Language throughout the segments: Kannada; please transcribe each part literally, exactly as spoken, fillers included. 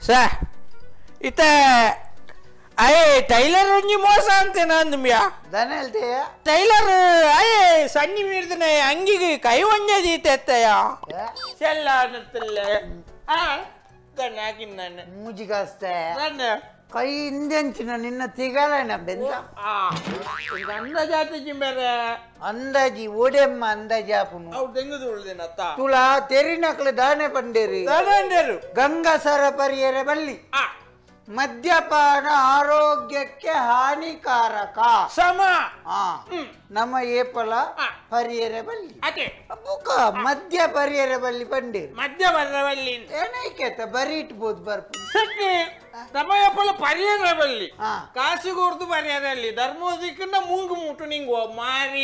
Sa, ita ay Taylor onji mosa ante nandumiya. Danelteya. Taylor ay sanni mirdne angiಗೆ ಕೈ ಒಂಜದಿ ತೆತ್ತಯ. ಸೆಲ್ಲ ನತ್ತಲ್ಲ. ಆ ದನಾಕಿನ್ ನನ್ನ. ಮುಜಿಗಾಸ್ತೆ. ನನ್ನ ಕೈ ಹಿಂದೆಂಚಿನ ನಿನ್ನ ತಿಗಳನ ಬೆಂದ. ಆ ಈಗ ಅಂದಾಜಾತಿ ಜಿಂಬೆರೆ. ಅಂದಾಜಿ ಓಡೆಮ್ಮ ಅಂದಾಜಾಪುನು. ಅವು ತೆಂಗುದು ಉಳ್ದೇನತ್ತ. ತುಳಾ ತೆರಿನಕ್ಲೆ ದಾನೆ ಪಂಡೇರಿ. ದಾನೆಂಡರು. ಗಂಗಾಸರ ಪರಿಯರೆ ಬಲ್ಲಿ. ಆ ಮದ್ಯಪಾನ ಆರೋಗ್ಯಕ್ಕೆ ಹಾನಿಕಾರಕ ಸಮ ನಮ್ಮ ಏಪಲ ಪರಿಯರೆ ಬಲ್ಲಿ ಅದೇ ಬುಕ ಮದ್ಯ ಪರಿಯರೆ ಬಲ್ಲಿ ಪಂಡಿ ಮದ್ಯ ಬರಬಲ್ಲಿ ಏನೈಕೆತ ಬರಿ ಇಟ್ಬೋದು ಬರ್ಪು ಸಕ್ಕೆ ನಮ್ಮ ಏಪಲ ಪರಿಯರೆ ಬಲ್ಲಿ ಕಾಸಿಗೋರ್ದು ಪರಿಯರಲ್ಲಿ ಧರ್ಮೋದಿಕ್ಕನ್ನ ಮುಂಗು ಮುಟ್ಟು ನಿಂಗು ಮಾರಿ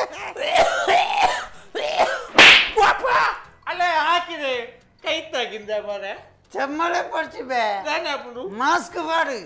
ಅಲ್ಲೇ ಹಾಕಿದೆ ಕೈ ತಾಗಿಂದ ಮರ ಚಮ್ಮಳೆ ಪಡ್ಸಿಬೆ ಮಾಸ್ಕ್ ಮಾಡು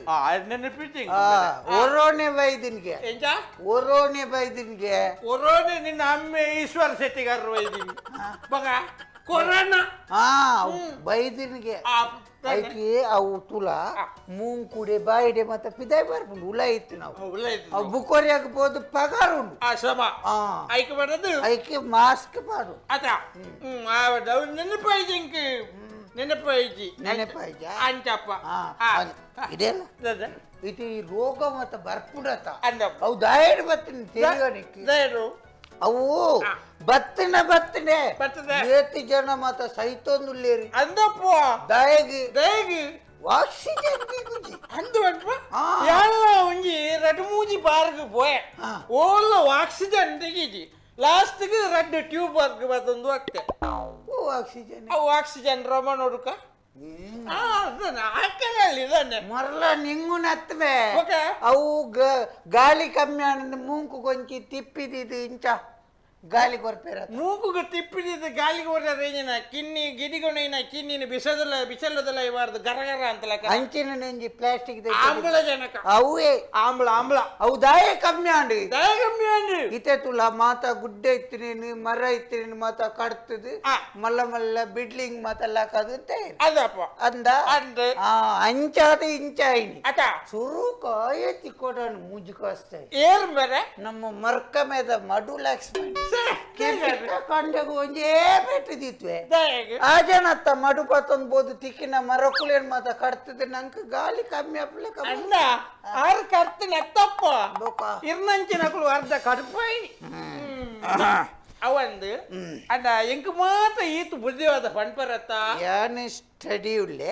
ಒರೋಣೆ ಬೈದಿನ್ಗೆ ಒರೋಣೆ ಬೈದಿನ್ಗೆ ಒರೋಣೆ ನಿನ್ನ ಅಮ್ಮೆ ಈಶ್ವರ ಶೆಟ್ಟಿಗಾರ ಬೈದಿನಿ ಬಗ ಕೊರೋನಾ ಹಾ ಬೈದಿನ್ಗೆ ಐತಿ ಅವು ತುಲ ಮೂಂಗ್ ಕುಡೆ ಬಾಯಿಡೆ ಮತ್ತೆ ಪಿದಾಯ್ ಬರ್ಬೋದು ಉಲ ಇತ್ತು ನಾವು ಅವು ಬುಕೋರಿ ಹಾಕಬಹುದು ಪಗಾರ ಉಂಟು ಐಕೆ ಮಾಡೋದು ಐಕೆ ಮಾಸ್ಕ್ ಮಾಡು ಅದ ಹ್ಮ್ ನೆನಪಾಯ್ತು ಇಂಕ ನೆನಪಾಯ್ತಿ ನೆನಪಾಯ್ತ ಅಂಚಪ್ಪ ಇದೆಲ್ಲ ಇದು ಈ ರೋಗ ಮತ್ತೆ ಬರ್ಪುಡತ ಅವು ದಾಯಡ್ ಬತ್ತಿನ ತಿಳಿಯೋನಿಕ್ಕೆ ಅವು ಬತ್ತಿನ ಬತ್ತಿನೆ ಏತಿ ಜನ ಮತ್ತ ಸೈತೊಂದುಲ್ಲೇರಿ ಅಂದಪ್ಪ ದಾಯಗಿ ದಾಯಗಿ ಆಕ್ಸಿಜನ್ ಗುಜಿ ಅಂದು ಅನ್ಪ ಯಾಲ್ಲ ಒಂಜಿ ರಡ್ ಮೂಜಿ ಪಾರ್ಕ್ ಪೋಯ ಓಲ್ಲ ಆಕ್ಸಿಜನ್ ತೆಗೀಜಿ ಲಾಸ್ಟ್ ಗೆ ರೆಡ್ ಟ್ಯೂಬ್ ವರ್ಕ್ ಬತ್ತೊಂದು ಅಕ್ಕೆ ಓ ಆಕ್ಸಿಜನ್ ಅವು ಆಕ್ಸಿಜನ್ ರಮ ನೋಡುಕ ಆ ಅದನ್ನ ಹಾಕನಲ್ಲಿ ಇದನ್ನ ಮರಲ ನಿಂಗು ನತ್ವೆ ಅವು ಗಾಳಿ ಕಮ್ಮಿ ಆನಂದ ಮೂಂಕು ಕೊಂಚಿ ತಿಪ್ಪಿದಿದು ಇಂಚ ಗಾಳಿ ಕೊರ್ಪೇರ ಮೂಗುಗೆ ತಿಪ್ಪಿದಿದ್ದು ಗಾಳಿಗೆ ಹೊರ ರೇಂಜಿನ ಕಿನ್ನಿ ಗಿಡಿಗೊಣೆನ ಕಿನ್ನಿನ ಬಿಸದಲ್ಲ ಬಿಸಲ್ಲದಲ್ಲ ಇವಾರ್ದು ಗರಗರ ಅಂತಲ ಅಂಚಿನ ನೆಂಜಿ ಪ್ಲಾಸ್ಟಿಕ್ ಆಮ್ಲಜನಕ ಅವೇ ಆಮ್ಲ ಆಮ್ಲ ಅವು ದಾಯ ಕಮ್ಮಿ ಆಂಡಿ ದಾಯ ಕಮ್ಮಿ ಆಂಡಿ ಇತ್ತೆ ತುಲ ಮಾತ ಗುಡ್ಡೆ ಇತ್ತಿನೇನು ಮರ ಇತ್ತಿನೇನು ಮಾತ ಕಡ್ತದು ಮಲ್ಲ ಮಲ್ಲ ಬಿಡ್ಲಿಂಗ್ ಮಾತೆಲ್ಲ ಕದಂತೆ ಅದಪ್ಪ ಅಂದ ಅಂದ ಆ ಅಂಚಾದ ಇಂಚಾಯಿನಿ ಅತ ಸುರು ಕಾಯತಿ ಕೊಡನು ಮುಜುಕಾಸ್ತೆ ಏರ್ ಬೇರೆ ನಮ್ಮ ಮರ್ಕ ಮೇದ ಮಡು ಲಕ್ಷ್ಮಣಿ ಕಂಡಗು ಒಂಜೇ ಪೆಟ್ಟಿದಿತ್ವೆ ಆ ಜನತ್ತ ಮಡುಪತ್ತೊಂದು ಬೋದು ತಿಕ್ಕಿನ ಮರಕುಲೇನ್ ಮಾತ ಕಡ್ತದೆ ನಂಗೆ ಗಾಲಿ ಕಮ್ಮಿ ಅಪ್ಲೆ ಅಂದ ಆರು ಕರ್ತಿನ ಎತ್ತಪ್ಪ ಇರ್ನಂಚಿನಗಳು ಅರ್ಧ ಕಡುಪಾಯಿ ಅವಂದು ಅಂದ ಎಂಕ್ ಮಾತ್ರ ಈತು ಬುದ್ಧಿವಾದ ಪಣ್ಪರತ್ತ ಯಾನೆ ಸ್ಟಡಿ ಉಳ್ಳೆ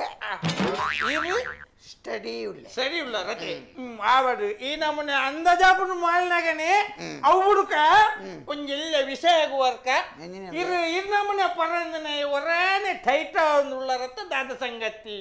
ಸ್ಟಡಿ ಉಳ್ಳೆ ಸರಿ ಉಳ್ಳ ರತೆ ಹ್ಮ್ ಆವಡು ಈ ನಮ್ಮನೆ ಅಂದಾಜಾಪುನ ಮಾಲ್ನಾಗನೆ ಅವು ಹುಡುಕ ಒಂಜೆಲ್ಲ ವಿಷಯ ವರ್ಕ ಇರು ಇರ್ ನಮ್ಮನೆ ಪರಂದನೆ ಒರಾನೆ ಟೈಟ ಒಂದು ಉಳ್ಳರತ್ತ ದಾದ ಸಂಗತಿ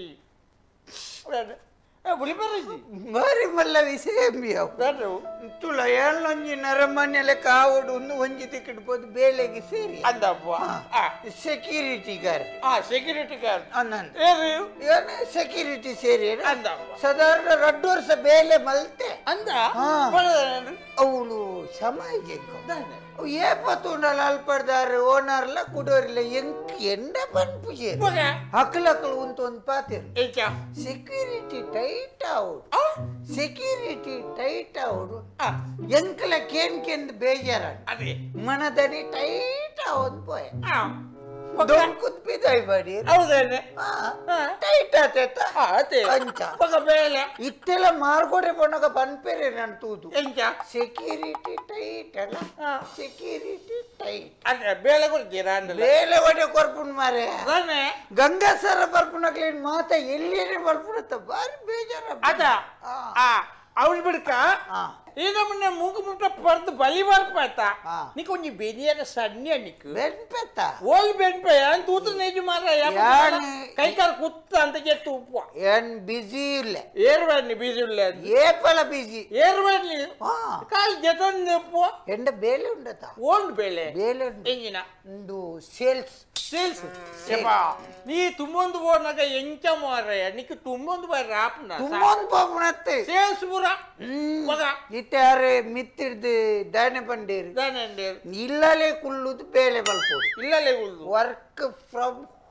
ಮಾರಿ ಮಲ್ಲ ವಿಷಯ ತುಳ ಏಳೊಂಜಿ ನರಮನೆಲೆ ಕಾವಡು ಒಂದು ಒಂಜಿ ತಿಕ್ಕಿಡ್ಬೋದು ಬೇಳೆಗೆ ಸೇರಿ ಅಂದಪ್ಪ ಸೆಕ್ಯೂರಿಟಿ ಗಾರ್ಡ್ ಆ ಸೆಕ್ಯೂರಿಟಿ ಗಾರ್ಡ್ ಅನ್ನಂತ ಏನು ಸೆಕ್ಯೂರಿಟಿ ಸೇರಿ ಅಂದಪ್ಪ ಸಾಧಾರಣ ಎರಡು ವರ್ಷ ಬೇಲೆ ಮಲ್ತೆ ಅಂದ ಅವಳು ಸಮಾಜ ಏಪತ್ತುಂಡಲ್ಲ ಅಲ್ಪಡ್ದಾರೆ ಓನರ್ಲ ಕುಡೋರಿಲ್ಲ ಎಂಕ್ ಎಂಡ ಪನ್ಪುಜೆ ಹಕ್ಕಲಕ್ಕಲು ಉಂತ ಒಂದು ಪಾತಿರು ಸೆಕ್ಯೂರಿಟಿ ಟೈಟ್ ಅವಡು ಸೆಕ್ಯೂರಿಟಿ ಟೈಟ್ ಅವಡು ಎಂಕಲ ಕೇನ್ ಕೆಂದು ಬೇಜಾರ ಮನದನಿ ಟೈಟ್ ಅವನ್ ಪೋಯ ಕುತ್ಪಿದಾಯ್ ಬಡಿ ಹೌದೇನೆ ಟೈಟ್ ಆತೇತ ಅಂಚ ಬೇಳೆ ಇತ್ತೆಲ್ಲ ಮಾರ್ಗೋಡೆ ಬಣ್ಣಗ ಪನ್ಪೇರೆ ನಾನು ತೂದು ಎಂಚ ಸೆಕ್ಯೂರಿಟಿ ಟೈಟ್ ಅಲ್ಲ ಸೆಕ್ಯೂರಿಟಿ ಟೈಟ್ ಅಂದ್ರೆ ಬೇಳೆ ಕೊಡ್ತೀರಾ ಬೇಳೆ ಒಡೆ ಕೊರ್ಪುಣ್ ಮಾರೆ ಗಂಗಾಸರ ಬರ್ಪುಣಕ್ಲೇನ್ ಮಾತ ಎಲ್ಲಿಯೇ ಬರ್ಪುಣತ್ತ ಬಾರಿ ಬೇಜಾರ ಅದ ಅವ್ಳು ಬಿಡ್ಕ ಈಗ ಮೊನ್ನೆ ಮೂಗು ಮುಟ್ಟ ಪರ್ದು ಬಲಿ ಬರ್ಪಾಯ್ತ ನೀಕ್ ಒಂಜಿ ಬೆನಿಯರ ಸಣ್ಣ ನಿಕ್ ಬೆನ್ಪೆತ್ತ ಓಲ್ ಬೆನ್ಪೆ ಏನ್ ತೂತು ನೇಜು ಮಾರ ಕೈ ಕಾಲ ಕುತ್ತ ಅಂತ ಕೆತ್ತು ಉಪ್ಪು ಏನ್ ಬಿಜಿ ಇಲ್ಲ ಏರ್ಬೇಡ್ನಿ ಬೀಜಿ ಇಲ್ಲ ಏಪಲ ಬಿಜಿ ಏರ್ಬೇಡ್ನಿ ಕಾಲ್ ಜತೊಂದು ಉಪ್ಪು ಎಂಡ ಬೇಲೆ ಉಂಡತ ಓಲ್ಡ್ ಬೇಳೆ ಬೇಲೆ ಎಂಜಿನ ಒಂದು ಸೇಲ್ಸ್ ಸೇಲ್ಸ್ ನೀ ತುಂಬೊಂದು ಬೋರ್ನಾಗ ಎಂಚ ಮಾರ ನಿಕ್ ತುಂಬೊಂದು ಬಾರಿ ರಾಪ್ನ ತುಂಬೊಂದು ಪಾಪುಣತ್ತೆ ಸೇಲ್ಸ್ ಪೂರ ಮಗ ಇಟ್ಟಾರೆ ಮಿತ್ತಿಡ್ದು ದಾನೆ ಬಂಡೇರು ದಾನೆ ಇಲ್ಲಲೇ ಕುಳ್ಳುದು ಬೇಲೆ ಬಲ್ಪೋದು ಇಲ್ಲಲೇ ಕುಳ್ಳು ವರ್ಕ್ ಫ್ರಮ್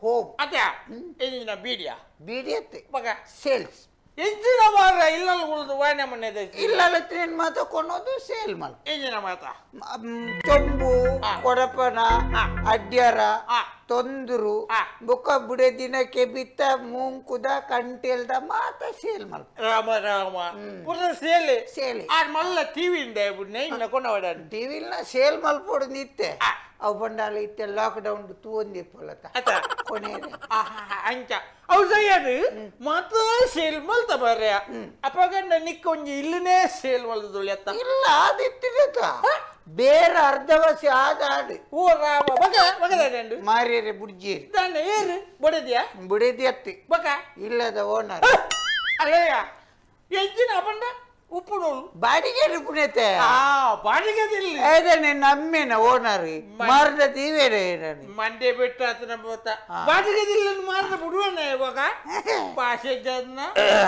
ಹೋಮ್ ಅದೇ ಎಂಜಿನ ಬೀಡಿಯ ಬೀಡಿಯತ್ತೆ ಮಗ ಸೇಲ್ಸ್ ಎಂಜಿನ ಮಾರ ಇಲ್ಲಲ್ಲಿ ಉಳಿದು ವಾಣೆ ಮನೆ ಇಲ್ಲಲ್ಲ ಟ್ರೈನ್ ಮಾತ ಕೊಂಡೋದು ಸೇಲ್ ಮಾಡ ಎಂಜಿನ ಮಾತ ಚೊಂಬು ಕೊಡಪನ ಅಡ್ಯಾರ ತೊಂದರು ಬೊಕ್ಕ ಬುಡೆ ದಿನಕ್ಕೆ ಬಿತ್ತ ಮೂಂಕುದ ಕಂಟೆಲ್ದ ಮಾತ ಸೇಲ್ ಮಾಡ ರಾಮ ರಾಮ ಪುರ ಸೇಲೆ ಸೇಲೆ ಆ ಮಲ್ಲ ಟಿವಿ ಇಂದ ಬುಡ್ನೆ ಇನ್ನ ಕೊಂಡವಡ ಟಿವಿಲ್ನ ಸೇಲ್ ಮಲ್ಪೊಡು ನಿತ್ತೆ ಅವು ಬಂಡಾಲ ಇತ್ತೆ ಲಾಕ್ ಡೌನ್ ತೂಂದಿಪ್ಪಲತ್ತ ಕೊನೆ ಅಂಚ ಅವು ಸಯ್ಯದು ಮಾತ ಸೇಲ್ ಮಲ್ತ ಬರ್ಯ ಅಪ್ಪಗಂಡ ನಿಕ್ಕ ಒಂಜಿ ಇಲ್ಲನೇ ಸೇಲ್ ಮಲ್ದೊಳಿ ಅತ್ತ ಇಲ್ಲ ಅದಿತ್ತಿರತ ಬೇರೆ ಅರ್ಧವಸ ಆದಾಡು ಓ ರಾಮ ಬಗ ಬಗದಂಡು ಮಾರಿಯರೆ ಬುಡ್ಜೇರಿ ದಂಡ ಏರು ಬಡದ್ಯಾ ಬುಡೇದಿ ಅತ್ತಿ ಬಗ ಇಲ್ಲದ ಓನರ್ ಅಲ್ಲಯ್ಯ ಎಂಜಿನ ಅಪಂಡ ಉಪ್ಪುಡೋಳು ಬಾಡಿಗೆ ಪುಣತೆ ಆ ಬಾಡಿಗೆದಿಲ್ಲ ಏದನೆ ನಮ್ಮೇನ ಓನರ್ ಮಾರ್ದ ತೀವೇರೆ ಮಂಡೆ ಬಿಟ್ಟ ಆತ ನಮ್ಮ ಬಾಡಿಗೆದಿಲ್ಲ ಮಾರ್ದ ಬಿಡುವಣ್ಣ ಇವಾಗ ಭಾಷೆ ಜನ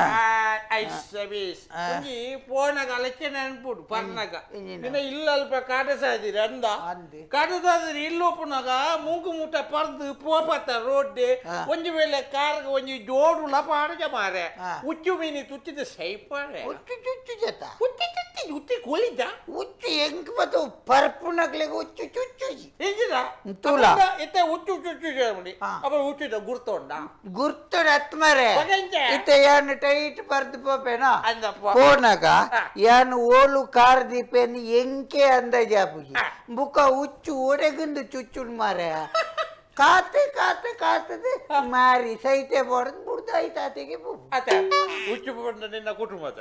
ಐಸಬೀಸ್ ಒಂಜಿ ಪೋನಾಗ ಅಲಕ್ಕೆ ನೆನ್ಪುಡು ಪರ್ನಾಗ ಇನ್ನ ಇಲ್ಲ ಅಲ್ಪ ಕಾಟಸಾದಿರಿ ಅಂದ ಕಾಟಸಾದಿರಿ ಇಲ್ಲ ಒಪ್ಪನಾಗ ಮೂಗು ಮುಟ್ಟ ಪರ್ದು ಪೋಪತ್ತ ರೋಡ್ ಒಂಜಿ ವೇಳೆ ಕಾರ್ಗ ಒಂಜಿ ಜೋಡು ಲಪಾಡಜ ಮಾರೆ ಉಚ್ಚು ಮೀನಿ ತುಚ್ಚಿದ ಸೈಪಾರೆ ಜತ ಉತ್ತಿ ತುತ್ತಿ ಉತ್ತಿ ಕೋಳಿದ್ದ ಉಚ್ಚು ಹೆಂಗ್ ಬತ್ತು ಪರ್ಪುನಗ್ಲೆಗೆ ಉಚ್ಚು ಚುಚ್ಚುಜಿ ಹೇಗಿದ ತುಲ ಇತ್ತೆ ಉಚ್ಚು ಚುಚ್ಚು ಮಾಡಿ ಅಪ್ಪ ಉಚ್ಚಿದ ಗುರ್ತೊಂಡ ಗುರ್ತು ರತ್ಮರೆ ಇತ್ತೆ ಯಾನು ಟೈಟ್ ಬರ್ದು ಪೋಪೇನಾ ಅಂದಪ್ಪ ಪೋನಾಗ ಯಾನು ಓಲು ಕಾರ್ ದೀಪೇನು ಎಂಕೆ ಅಂದ ಜಾಪುಜಿ ಬುಕ್ಕ ಉಚ್ಚು ಒಡೆಗಂದು ಚುಚ್ಚುನ್ ಮಾರೆ ಕಾತೆ ಕಾತೆ ಕಾತದೆ ಮಾರಿ ಸೈತೆ ಬಡದ್ ಬುಡ್ದ ಐತಾತೆಗೆ ಬು ಅತ ಉಚ್ಚು ಬಂದ ನಿನ್ನ ಕುಟುಂಬದ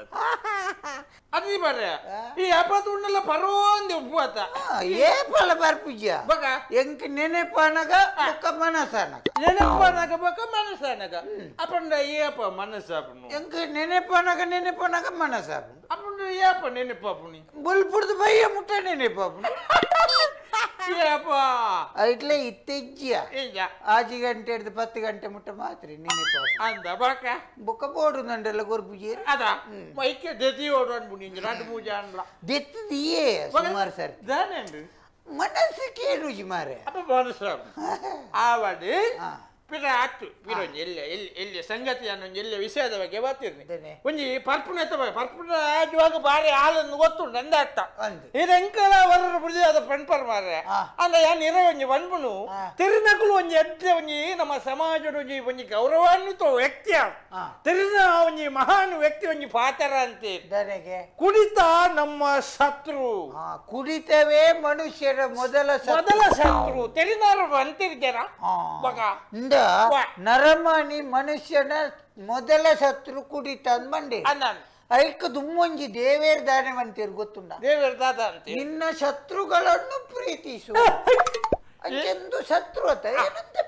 ಅದಿ ಬರ್ರೆ ಈ ಅಪತ್ತು ಉಣ್ಣಲ್ಲ ಪರೋಂದಿ ಉಪ್ಪು ಆತ ಏ ಪಲ ಬರ್ಪುಜ್ಯ ಬಗ ಎಂಕ್ ನೆನೆಪನಗ ಬುಕ್ಕ ಮನಸನಗ ನೆನಪನಗ ಬಕ ಮನಸನಗ ಅಪಂಡ ಏಪ ಮನಸಪನು ಎಂಕ್ ನೆನೆಪನಗ ನೆನೆಪನಗ ಮನಸಪನು ಅಪಂಡ ಏಪ ನೆನಪಪುನಿ ಬುಲ್ಪುಡ್ದು ಬಯ್ಯ ಮುಟ್ಟ ನೆನೆಪಪನು ಏಪ ಇಟ್ಲೆ ಇತ್ತೆಜ್ಜಿಯ ಏಜ ಆಜಿ ಗಂಟೆ ಹಿಡ್ದು ಪತ್ತು ಗಂಟೆ ಮುಟ್ಟ ಮಾತ್ರ ನೆನೆಪಪನು ಅಂದ ಬಕ ಬುಕ್ಕ ಬೋಡು ನಂಡೆಲ್ಲ ಗೊರ್ಪುಜೇರಿ ಅದ ಮೈಕೆ ದತಿ ಓಡೋನ್ ಬುನಿ ರಾಟ್ ಮೂಜ ಅನ್ಲ ದೆತ್ತಿದೆಯೇ ಸುಮಾರು ಸರ್ ದಾನೆಂಡು ಮನಸ್ಸು ಕೇಳುಜಿ ಮಾರೆ ಅಪ್ಪ ಮನಸ್ಸ ಆವಡಿ ಪಿರ ಆತು ಪಿರೊಂಜಿ ಎಲ್ಲ ಎಲ್ಲಿ ಎಲ್ಲಿ ಸಂಗತಿ ಅನ್ನೊಂದು ಎಲ್ಲ ವಿಷಯದ ಬಗ್ಗೆ ಬರ್ತಿರ್ನಿ ಒಂಜಿ ಪರ್ಪುಣ ಎತ್ತ ಪರ್ಪುಣ ಆಜುವಾಗ ಬಾರಿ ಹಾಲನ್ನು ಗೊತ್ತುಂಡು ಅಂದ ಅರ್ಥ ಇದಂಕಲ ವರರು ಬುಡಿದ ಅದು ಪಣ್ಪರ್ ಮಾರ್ರೆ ಅಂದ ಯಾನ್ ಇರೋ ಒಂಜಿ ಪಣ್ಪುನು ತಿರುನಕಲು ಒಂಜಿ ಎಡ್ಡೆ ಒಂಜಿ ನಮ್ಮ ಸಮಾಜದ ಒಂಜಿ ಒಂಜಿ ಗೌರವಾನ್ವಿತ ವ್ಯಕ್ತಿ ತಿರುನ ಒಂಜಿ ಮಹಾನ್ ವ್ಯಕ್ತಿ ಒಂಜಿ ಪಾತರ ಅಂತೆ ಕುಡಿತ ನಮ್ಮ ಶತ್ರು ಕುಡಿತವೇ ಮನುಷ್ಯರ ಮೊದಲ ಮೊದಲ ಶತ್ರು ತೆರಿನಾರು ಅಂತಿರ್ಜನ ಮಗ ನರಮಣಿ ಮನುಷ್ಯನ ಮೊದಲ ಶತ್ರು ಕುಡಿತ ಅಂದ್ ಮಂಡಿ ಐಕ ದುಮ್ಮೊಂಜಿ ದೇವೇರ್ ದಾನೆ ಮಂತೀರ್ ಗೊತ್ತುಂಡ ದೇವೇರ್ ದಾದ ಅಂತ ನಿನ್ನ ಶತ್ರುಗಳನ್ನು ಪ್ರೀತಿಸು ಎಂದು ಶತ್ರು ಅತ ಏನಂತ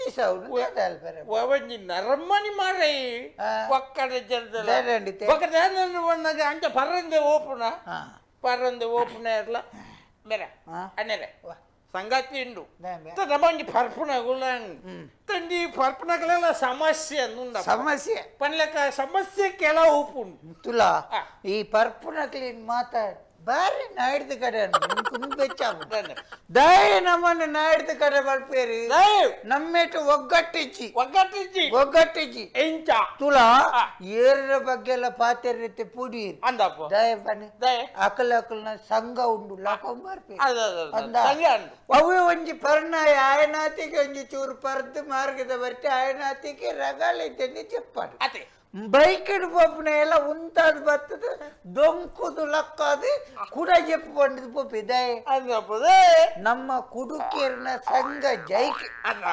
ಪ್ರೀತಿಸವನು ನರಮ್ಮನಿ ಮಾರೈ ಒಕ್ಕಡ ಜನದ ಒಕ್ಕಡ ಅಂಚ ಪರಂದೆ ಓಪುನ ಪರಂದೆ ಓಪುನ ಇರ್ಲ ಬೇರೆ ಅನ್ನರೆ ಸಂಗತಿ ಉಂಡು ನಮ್ಮಂಜಿ ಪರ್ಪುಣಗುಳ ತಂಡಿ ಪರ್ಪುಣಗಳೆಲ್ಲ ಸಮಸ್ಯೆ ಅನ್ನುಂಡ ಸಮಸ್ಯೆ ಪನ್ಲೆಕ್ಕ ಸಮಸ್ಯೆ ಕೆಲವು ಉಪ್ಪುಂಡು ತುಲಾ ಈ ಪರ್ಪುಣಕ್ಲಿನ್ ಮಾತಾಡ್ ಬಾರಿ ನಾಯ್ದ ಕಡೆ ಬೆಚ್ಚ ದಯ ನಮ್ಮನ್ನು ನಾಯ್ದ ಕಡೆ ಬರ್ಪೇರಿ ನಮ್ಮೇಟು ಒಗ್ಗಟ್ಟಿಚ್ಚಿ ಒಗ್ಗಟ್ಟಿಚ್ಚಿ ಒಗ್ಗಟ್ಟಿಚ್ಚಿ ಎಂಚ ತುಲಾ ಏರರ ಬಗ್ಗೆ ಎಲ್ಲ ಪಾತೆರ್ ರೀತಿ ಪುಡಿ ಅಂದಪ್ಪ ದಯ ಬನ್ನಿ ದಯ ಅಕಲ್ ಅಕಲ್ನ ಸಂಘ ಉಂಡು ಲಾಕೊಂಡ್ ಬರ್ಪೇರಿ ಅಂದ ಅಂದ ಅವೇ ಒಂಜಿ ಪರ್ನಾಯ ಆಯನಾತಿಗೆ ಒಂಜಿ ಚೂರು ಪರ್ದು ಮಾರ್ಗದ ಬರ್ತಿ ಆಯನಾತಿಗೆ ರಗಾಲೈತೆ చెప్పాడు ಅತೆ ಬೈಕಡ್ ಪೋಪಿನ ಎಲ್ಲ ಉಂತಾದ್ ಬರ್ತದ ದೊಂಕುದು ಲಕ್ಕಾದು ಕೂಡ ಜಪ್ಪು ಬಂದಿದ್ ಪೋಪಿ ದಯ ಅಂದಪ್ಪದೇ ನಮ್ಮ ಕುಡುಕೆರ್ನ ಸಂಘ ಜೈಕೆ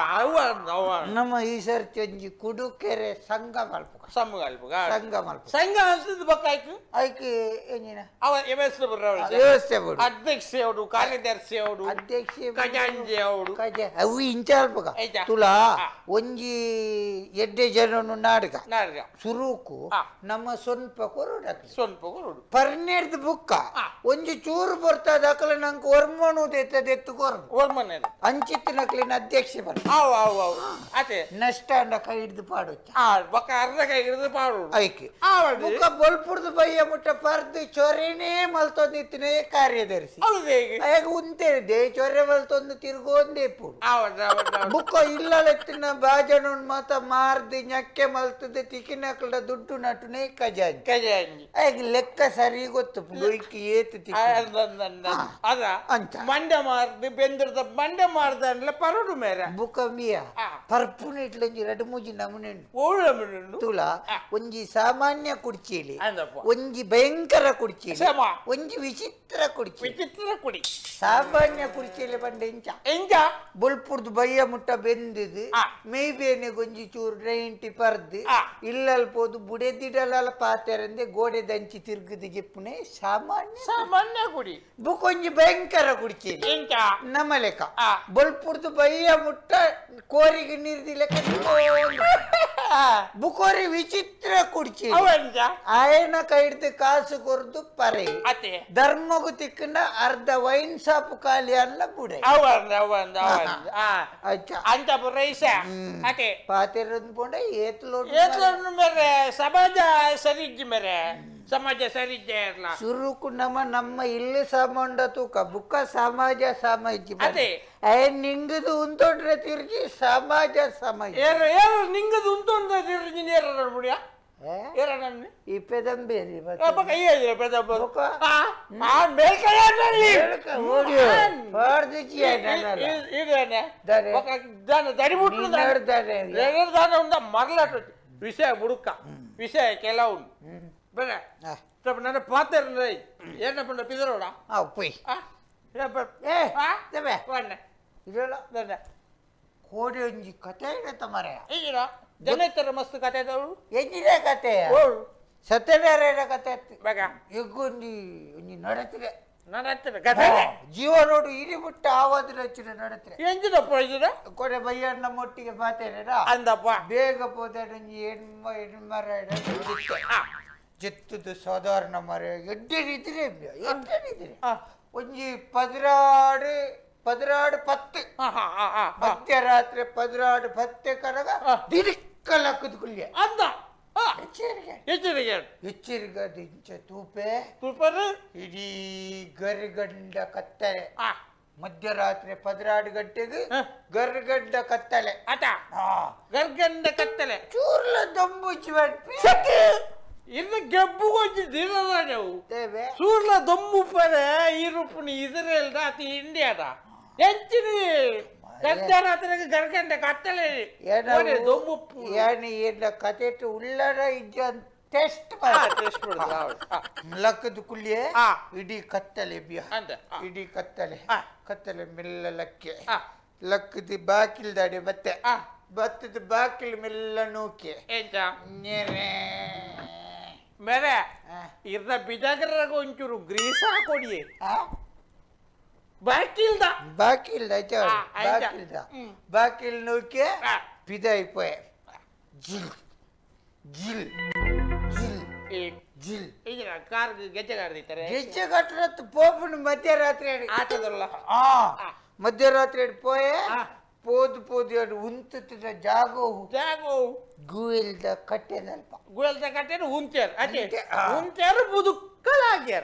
ನಮ್ಮ ಈ ಸರ್ತಿ ಒಂಜಿ ಕುಡುಕೆರೆ ಸಂಘ ಮಲ್ಪ ಸಂಘ ಮಲ್ಪ ಸಂಘ ಮಲ್ಪ ಸಂಘ ಅನ್ಸದ್ ಬಕ್ಕಾಯ್ತು ಆಯ್ಕೆ ಏನಿನ ಅವ ವ್ಯವಸ್ಥೆ ಬರ್ರವಳು ವ್ಯವಸ್ಥೆ ಬಿಡು ಅಧ್ಯಕ್ಷ ಅವಡು ಕಾರ್ಯದರ್ಶಿ ಅವಡು ಅಧ್ಯಕ್ಷ ಖಜಾಂಜಿ ಅವಡು ಖಜ ಅವು ಇಂಚ ಅಲ್ಪಗ ತುಲಾ ಒಂಜಿ ಎಡ್ಡೆ ಜನನು ನಾಟಕ ನಾಟಕ ಸುರುಕು ನಮ್ಮ ಸ್ವಲ್ಪ ಕೊರಡು ಸ್ವಲ್ಪ ಕೊರಡು ಪರ್ನೇರ್ದು ಬುಕ್ಕ ಒಂಜಿ ಚೂರು ಬರ್ತದ ಅಕಲ ನಂಗೆ ಹೊರ್ಮೋನು ಎತ್ತದೆತ್ತು ಕೊರಡು ಹೊರ್ಮನೆ ಅಂಚಿತ್ತಿನಕ್ಲಿನ ಅಧ್ಯಕ್ಷ ಬರ್ ಅವು ಅವು ಅವು ಅದೇ ನಷ್ಟ ಅಂಡ ಕೈ ಹಿಡ್ದು ಪಾಡು ಆ ಬೊಕ್ಕ ಅರ್ಧ ಕೈ ಹಿಡಿದು ಪಾಡು ಐಕೆ ಬುಕ್ಕ ಬೊಲ್ಪುರ್ದು ಬಯ್ಯ ಮುಟ್ಟ ಪರ್ದು ಚೊರೆನೇ ಮಲ್ತೊಂದಿತ್ತಿನೇ ಕಾರ್ಯದರ್ಶಿ ಆಗ ಉಂತೇರಿದೆ ಚೊರೆ ಮಲ್ತೊಂದು ತಿರ್ಗೊಂದೇ ಪುಡು ಬುಕ್ಕ ಇಲ್ಲಲೆತ್ತಿನ ಬಾಜನ ಮಾತ ಮಾರ್ದು ñಕ್ಕೆ ಮಲ್ತದೆ ತಿಕ್ಕಿನಕ್ಲ ದುಡ್ಡು ನಟುನೇ ಖಜಾಂಚಿ ಖಜಾಂಚಿ ಆಗ ಲೆಕ್ಕ ಸರಿ ಗೊತ್ತು ಪುಡುಕಿ ಏತು ಅದ ಮಂಡ್ಯ ಮಾರ್ದು ಬೆಂದಿರದ ಮಂಡ್ಯ ಮಾರ್ದ ಅಂದ್ರೆ ಪರಡು ಮೇರ ಬುಕ್ಕ ಮಿಯ ಪರ್ಪುನ ಇಟ್ಲೊಂಜಿ ಎರಡು ಮೂಜಿ ನಮೂನೆ ತುಲ ಒಂಜಿ ಸಾಮಾನ್ಯ ಕುರ್ಚಿಲಿ ಒಂಜಿ ಭಯಂಕರ ಕುರ್ಚಿಲಿ ಒಂಜಿ ವಿಚಿತ್ರ ಕುರ್ಚಿ ವಿಚಿತ್ರ ಕುಡಿ ಸಾಮಾನ್ಯ ಕುರ್ಚಿಲಿ ಬಂದ ಎಂಚ ಎಂಚ ಬುಲ್ಪುರ್ದು ಬಯ್ಯ ಮುಟ್ಟ ಬೆಂದಿದ್ದು ಮೇಯ್ಬೇನೆ ಗೊಂಜಿ ಚೂರು ನೈಂಟಿ ಪರ್ದು ಇಲ್ಲಲ್ಪೋದು ಬುಡೆದಿಡಲ ಪಾತೆರಂದೆ ಗೋಡೆ ದಂಚಿ ತಿರ್ಗದು ಜಿಪ್ಪುನೆ ಸಾಮಾನ್ಯ ಸಾಮಾನ್ಯ ಕುಡಿ ಬುಕೊಂಜಿ ಭಯಂಕರ ಕುರ್ಚಿ ಎಂಚ ನಮ್ಮ ಲೆಕ್ಕ ಬುಲ್ಪುರ್ದು ಬಯ್ಯ ಮುಟ್ಟ ಕೋರಿಗೆ ನೀರ್ದಿ ಲೆಕ್ಕ ಬುಕೋರಿ ವಿಚಿತ್ರ ಕುರ್ಚಿ ಆಯನ ಕೈಡ್ದು ಕಾಸು ಕೊರ್ದು ಪರೆ ಧರ್ಮಗು ತಿಕ್ಕನ ಅರ್ಧ ವೈನ್ ಶಾಪ್ ಖಾಲಿ ಅಲ್ಲ ಬುಡೆ ಅಂತ ರೈಸ ಪಾತೆರನ್ ಪೋಂಡ ಏತ್ಲೋ ಏತ್ಲೋ ಮೇರೆ ಸಮಾಜ ಸರಿಜ್ಜಿ ಮೇರೆ ಸಮಾಜ ಸರಿಜ್ಜೆ ಇರ್ಲ ಸುರುಕು ನಮ್ಮ ನಮ್ಮ ಇಲ್ಲಿ ಸಾಮಾಂಡ ತೂಕ ಬುಕ್ಕ ಸಮಾಜ ಸಮಾಜ ಅದೇ ಏ ನಿಂಗದು ಉಂತೊಂಡ್ರೆ ತಿರ್ಗಿ ಸಮಾಜ ಸಮಾಜ ಏರು ಏರು ನಿಂಗದು ಉಂತೊಂಡ್ರೆ ತಿರ್ಗಿ ನೇರ ನೋಡ್ಬಿಡಿಯಾ ಏರ ನನ್ನ ಈ ಪೆದಂಬೇರಿ ಕೈ ಹೇಳಿದ್ರೆ ಪೆದಂಬ ಆ ಮೇಲ್ಕೈಯಲ್ಲಿ ಇದೇನೆ ದಾನ ದಡಿಬಿಟ್ಟು ದಾನ ಉಂದ ಮರಲಾಟ ವಿಷಯ ಬುಡುಕ ವಿಷಯ ಕೆಲವು ಬೇಡ ಸ್ವಲ್ಪ ನನ್ನ ಪಾತ್ರ ಏನ ಪಂಡ ಪಿದರೋಡ ಪೊಯ್ ಕೋಡಿ ಒಂಜಿ ಕತೆ ಇಡತ್ತ ಮರ ಈಗ ಜನ ಮಸ್ತ್ ಕತೆ ಎಂಜಿನ ಕತೆ ಸತ್ಯನಾರಾಯಣ ಕತೆ ಬೇಗ ಎಗ್ಗೊಂದಿ ಒಂಜಿ ನಡತಿರೆ ನಡತಿರೆ ಜೀವ ನೋಡು ಇಡಿ ಬಿಟ್ಟ ಆವಾದ್ರ ಹಚ್ಚಿರ ನಡತಿರೆ ಎಂಜಿನಪ್ಪ ಇದ್ದೀರ ಕೊಡೆ ಬಯ್ಯಣ್ಣ ಮೊಟ್ಟಿಗೆ ಮಾತೇನ ಅಂದಪ್ಪ ಬೇಗ ಪೋದ ಹೆಣ್ಮ ಹೆಣ್ಮರ ಜೆತ್ತದು ಸಾಧಾರಣ ಮರ ಎಡ್ಡೆರಿದ್ರೆ ಎಡ್ಡೆರಿದ್ರೆ ಒಂಜಿ ಪದಿರಾಡು ಪದಿರಾಡು ಪತ್ತು ಮಧ್ಯರಾತ್ರಿ ಪದಿರಾಡು ಪತ್ತೆ ಕರಗ ದಿರಿಕ್ಕಲ ಕುದ್ಕುಲ್ಯ ಅಂದ ಎಚ್ಚರಿಕೆ ಎಚ್ಚರಿಕೆ ಎಚ್ಚರಿಕೆ ದಿಂಚ ತೂಪೆ ತೂಪರು ಇಡೀ ಗರಿಗಂಡ ಕತ್ತಲೆ ಮಧ್ಯರಾತ್ರಿ ಪದಿರಾಡು ಗಂಟೆಗೆ ಗರ್ಗಡ್ಡ ಕತ್ತಲೆ ಆಟ ಗರ್ಗಂಡ ಕತ್ತಲೆ ಚೂರ್ಲ ದೊಂಬುಚ್ಚಿ ಇನ್ನು ಗೆಬ್ಬು ಕೊಚ್ಚಿದ್ದೀರಲ್ಲ ನೀವು ಸೂರ್ಲ ದೊಂಬು ಪರೆ ಯೂರೋಪ್ನ ಇಸ್ರೇಲ್ ಅತಿ ಇಂಡಿಯಾದ ಹೆಚ್ಚಿನ ಗರ್ಗರಾತ್ರಿ ಗರ್ಗಂಡ ಕತ್ತಲೆ ದೊಂಬು ಏನಿ ಏನ ಕತೆ ಉಳ್ಳರ ಇಜ್ಜ ಟೆಸ್ಟ್ ಟೆಸ್ಟ್ ಲಕ್ಕದ ಕುಳ್ಳಿಯೇ ಇಡೀ ಕತ್ತಲೆ ಬಿಯ ಇಡೀ ಕತ್ತಲೆ ಕತ್ತಲೆ ಮೆಲ್ಲ ಲಕ್ಕೆ ಲಕ್ಕದ ಬಾಕಿಲ್ ದಾಡಿ ಬತ್ತೆ ಬತ್ತದ ಬಾಕಿಲ್ ಮೆಲ್ಲ ನೂಕೆ ಮೇರೆ ಇರ್ದ ಬಿಜಾಗ್ರಾಗ ಒಂಚೂರು ಗ್ರೀಸ್ ಹಾಕೊಡಿ ಬಾಕಿಲ್ದ ಬಾಕಿಲ್ದ ಬಾಕಿಲ್ದ ಬಾಕಿಲ್ ನೂಕೆ ಪಿದಾಯ್ಪೋಯ್ ಜಿಲ್ ಜಿಲ್ ಜಿಲ್ ಜಿಲ್ ಈಗ ಕಾರ್ ಗೆಜ್ಜೆ ಗಾಡ್ದಿತ್ತಾರೆ ಗೆಜ್ಜೆ ಕಟ್ಟರತ್ತು ಪೋಪುನು ಮಧ್ಯರಾತ್ರಿ ಆಟದಲ್ಲ ಮಧ್ಯರಾತ್ರಿ ಪೋಯೆ ಪೋದು ಪೋದು ಎರಡು ಉಂತದ ಜಾಗೋ ಜಾಗೋ ಗುಯಲ್ದ ಕಟ್ಟೆದಲ್ಪ ಗುಯಲ್ದ ಕಟ್ಟೆನ ಉಂಚೇರ್ ಅದೇ ಉಂಚೇರು ಬುದುಕಲಾಗ್ಯಾರ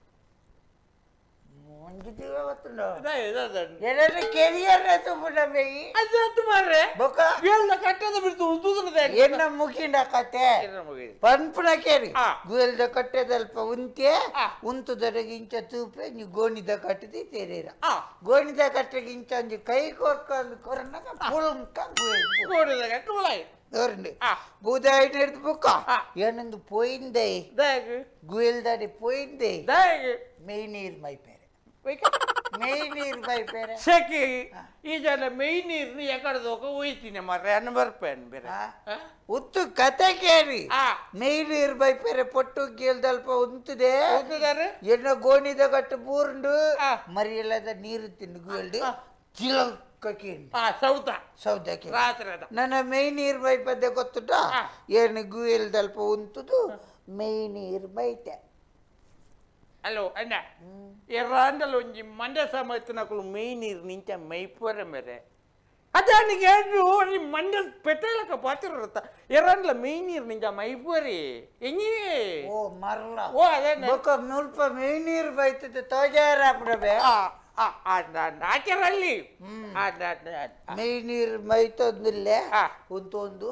ಒಂದಿದ್ದೀವ ಅವತ್ತು ಎರಡು ಕೆರಿಯರ್ ತುಂಬಿ ಅದು ಮಾರ್ರೆ ಬೊಕ್ಕ ಗುಯಲ್ದ ಕಟ್ಟೆದ ಬಿಡ್ತು ಉಂತುದ್ರೆ ಎನ್ನ ಮುಗಿಂಡ ಕತೆ ಪನ್ಪುನ ಕೇರಿ ಗುಯಲ್ದ ಕಟ್ಟೆದಲ್ಪ ಉಂತೆ ಉಂತುದರಗಿಂಚ ತೂಪೆ ನೀವು ಗೋಣಿದ ಕಟ್ಟದಿ ತೆರೀರ ಗೋಣಿದ ಕಟ್ಟೆಗಿಂಚ ಒಂಜಿ ಕೈ ಕೊರ್ಕೊಂಡು ಕೊರನಾಗ ಪುಳ್ಕ ಗೋಣಿದ ಕಟ್ಟು ಉಳಾಯಿ ఎవరండి భూదాయి బుక్క ఏనందు పోయిందే గుయల్దాడి పోయిందే మెయి నీరు మై పేరే మెయి నీరు మై పేరే ಸೆಕೆ ಈ ಜನ ಮೈ ನೀರು ಎಕಡದೋಕ ಹೋಯ್ತೀನಿ ಮರ್ರೆ ಅನ್ನ ಬರ್ಪೇನ್ ಬೇರೆ ಉತ್ತು ಕತೆ ಕೇಳಿ మెయి నీరు మై పేరే పొట్టు గేల్దల్ప ఉంతుదే ఉంతుదారు ఎన్న గోణిద కట్టు బూరుండు మరి ఇలాద నీరు తిండు గుయల్డి జిల ಕಕೀನ್ ಆ ಸೌತ ಸೌದಕ್ಕೆ ರಾತ್ರಿ ಅದ ನನ್ನ ಮೈ ನೀರು ಬೈಪದ್ದೆ ಗೊತ್ತುಂಟ ಏನು ಗುಯಲ್ ದಲ್ಪ ಉಂತುದು ಮೈ ನೀರು ಬೈತೆ ಹಲೋ ಅಣ್ಣ ಎರ್ರಾಂಡಲ್ ಒಂಜಿ ಮಂಡ್ಯ ಸಮಯತ್ತಿನಕಲು ಮೈ ನೀರು ನಿಂಚ ಮೈಪುರ ಮೇರೆ ಅದಾನಿಗೆ ಹೇಳ್ರು ಈ ಮಂಡ್ಯ ಪೆಟ್ರೋಲಕ ಪಾತಿರತ್ತ ಎರ್ರಾಂಡ್ಲ ಮೈ ನೀರು ನಿಂಚ ಮೈಪುರಿ ಎಂಗಿ ಓ ಮರ್ಲ ಓ ಅದೇ ಬೊಕ್ಕ ಮುಲ್ಪ ಮೈ ನೀರು ಬೈತದೆ ತೋಜಾರಾಪಡಬೇ ಆಚರಲ್ಲಿ ಮೈ ನೀರು ಮೈತೊಂದಿಲ್ಲೇ ಉಂತೊಂದು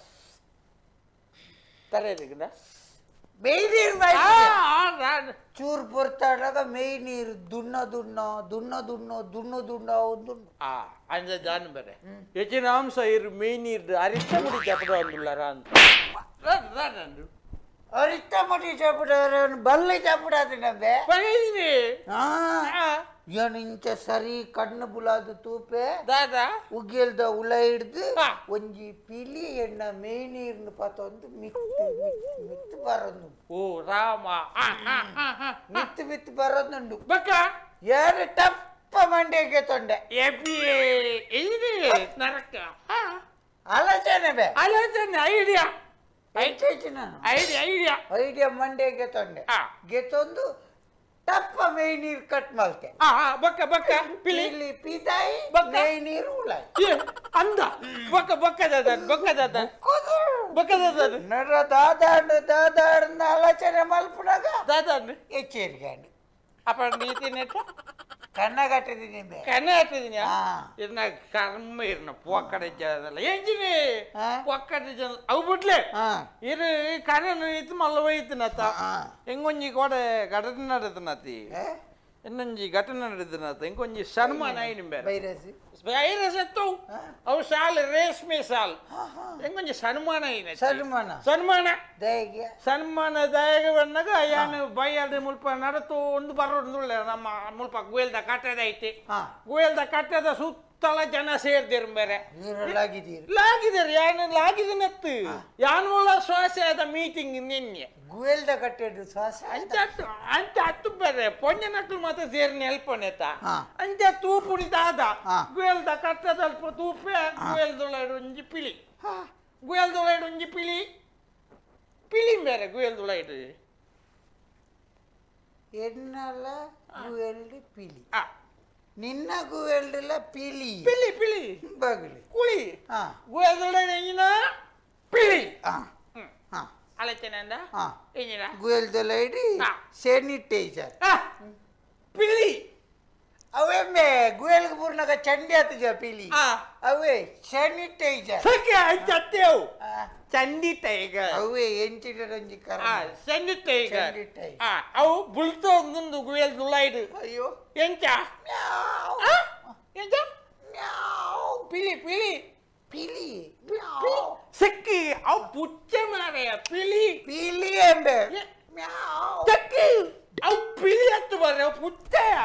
ತರೇದ ಮೈ ನೀರು ಬೈ ಚೂರು ಪೊರ್ತಾಡಾಗ ಮೈ ನೀರು ದುಣ್ಣ ದುಣ್ಣ ದುಣ್ಣ ದುಣ್ಣ ದುಣ್ಣು ದುಣ್ಣ ಒಂದು ಅಂಜ ಜಾನ್ ಬೇರೆ ಹೆಚ್ಚಿನ ಅಂಶ ಇರು ಮೈ ನೀರು ಅರಿತ ಮುಡಿ ಚಪಡ ಒಂದುಲ್ಲಾರ ಅಂತ ಅರಿತ ಮುಡಿ ಚಪಡ ಬಲ್ಲೆ ಚಪಡ ನಮ್ಮೆ ಏನು ಇಂಚ ಸರಿ ಕಣ್ಣು ಬುಲಾದು ತೂಪೆ ದಾದಾ ಉಗ್ಗೆಲ್ದ ಉಳ ಹಿಡ್ದು ಒಂಜಿ ಪಿಲಿ ಎಣ್ಣ ಮೈ ನೀರ್ನು ಪತ್ತೊಂದು ಮಿತ್ತು ಮಿತ್ತು ಬರೋದು ಓ ರಾಮ ಮಿತ್ತು ಮಿತ್ತು ಬರೋದುಂಡು ಬಕ್ಕ ಯಾರು ಟಪ್ಪ ಮಂಡ್ಯಕ್ಕೆ ತೊಂಡೆ ಎಪ್ಪಿ ನರಕ ಆಲೋಚನೆ ಬೇ ಆಲೋಚನೆ ಐಡಿಯಾ ಐಚೇಚಿನ ಐಡಿಯಾ ಐಡಿಯಾ ಐಡಿಯಾ ಮಂಡ್ಯಕ್ಕೆ ತೊಂಡೆ ಗೆತ್ತೊಂದು ಟಪ್ಪ ಮೈ ನೀರು ಕಟ್ ಮಲ್ತೆ ಬಕ್ಕ ಬಕ್ಕ ಪಿಲಿ ಪಿದಾಯಿ ಮೈ ನೀರು ಉಳಾಯಿ ಅಂದ ಬಕ್ಕ ಬಕ್ಕ ದಾದ ಬಕ್ಕ ದಾದ ಬಕ್ಕ ದಾದ ನಡ್ರ ದಾದಾಂಡು ದಾದಾಂಡ ಆಲೋಚನೆ ಮಲ್ಪುನಾಗ ದಾದಾಂಡು ಎಚ್ಚೇರಿಗಾಂಡು ಅಪ್ಪ ನೀತಿ ನೆಟ್ಟ ಕಣ್ಣ ಕಟ್ಟಿದೀನಿ ಕಣ್ಣ ಹಾಕಿದೀನಿ ಇರ್ನ ಕರ್ಮ ಇರ್ನ ಪೊಕ್ಕಡೆ ಜನ ಎಂಜಿನಿ ಪೊಕ್ಕಡೆ ಜನ ಅವು ಬಿಡ್ಲೆ ಇರು ಕಣ್ಣ ಇತ್ತು ಮಲ್ಲ ಹೋಯ್ತಿನತ್ತ ಹೆಂಗೊಂಜಿ ಗೋಡೆ ಘಟನೆ ನಡೆದನತಿ ಇನ್ನೊಂಜಿ ಘಟನೆ ನಡೆದನತ್ತ ಹೆಂಗೊಂಜಿ ಸನ್ಮಾನ ಐನಿ ಬೇರೆ ಬೈರಸಿ ವೈರಸ್ ಎತ್ತು ಅವು ಸಾಲ್ ರೇಷ್ಮೆ ಸಾಲ್ ಹೆಂಗೊಂಜಿ ಸನ್ಮಾನ ಐನ ಸನ್ಮಾನ ಸನ್ಮಾನ ದಯಗೆ ಸನ್ಮಾನ ದಯಗೆ ಬಂದಾಗ ಯಾನು ಬೈಯಾಡಿ ಮುಲ್ಪ ನಡತು ಒಂದು ಬರೋದು ನಮ್ಮ ಮುಲ್ಪ ಗುಯಲ್ದ ಕಟ್ಟದ ಐತಿ ಗುಯಲ್ದ ಕಟ್ಟದ ಸುತ್ತಲ ಜನ ಸೇರ್ದಿರ್ ಬೇರೆ ನೀರಲ್ಲಾಗಿದ್ದೀರಿ ಲಾಗಿದಾರೆ ಯಾನು ಲಾಗಿದನತ್ತು ಯಾನುಲ್ಲ ಶ್ವಾಸ ಆದ ಮೀಟಿಂಗ್ ನಿನ್ನೆ ಗುಯಲ್ದ ಕಟ್ಟೆಡು ಶ್ವಾಸ ಅಂತ ಅಂತ ಹತ್ತು ಬೇರೆ ಪೊಂಜ ನಕ್ಲು ಮಾತ್ರ ಸೇರಿ ನೆಲ್ಪನೆತ ಅಂತ ತೂಪುಡಿದಾದ ಗುಯಲ್ದ ಕಟ್ಟದ ಅಲ್ಪ ತೂಪೆ ಗುಯಲ್ದೊಳಡು ಒಂಜಿ ಪಿಳಿ ಗುಯಲ್ದೊಳಡು ಒಂಜಿ ಪಿಳಿ ಪಿಳಿ ಬೇರೆ ಗುಯಲ್ದೊಳಡು ಎನ್ನಲ್ಲ ಗುಯಲ್ಡಿ ಪಿಲಿ ನಿನ್ನ ಗುಯಲ್ಡಿಲ್ಲ ಪಿಲಿ ಪಿಳಿ ಪಿಳಿ ಬಗಲಿ ಕುಳಿ ಗುಯಲ್ದೊಳಡು ಪಿಳಿ ಆಲೋಚನೆ ಅಂದ ಏನಿಲ್ಲ ಗುಯಲ್ದೊಳ ಇಡಿ ಸ್ಯಾನಿಟೈಸರ್ ಪಿಳಿ ಅವೇ ಮೇ ಗುಯಲ್ಗೆ ಪೂರ್ಣಗ ಚಂಡಿ ಆತಜ ಪಿಲಿ ಅವೇ ಸ್ಯಾನಿಟೈಸರ್ ಸಕ್ಕೆ ಅಂಚತ್ತೇವು ಚಂಡಿ ಟೈಗರ್ ಅವೇ ಎಂಚಿಡರಂಜಿ ಕರ ಸ್ಯಾನಿಟೈಸರ್ ಅವು ಬುಲ್ತು ಒಂದೊಂದು ಗುಯಲ್ ದುಳೈಡು ಅಯ್ಯೋ ಎಂಚ ಎಂಚ ಪಿಳಿ ಪಿಳಿ ಪಿಲಿ ಸಕ್ಕಿ ಅವು ಪುಚ್ಚ ಮಾರೆಯ ಪಿಳಿ ಪಿಲಿ ಎಂಬೆ ಸಕ್ಕಿ ಅವು ಪಿಳಿ ಹತ್ತು ಬರ್ರೆ ಪುಚ್ಚಯ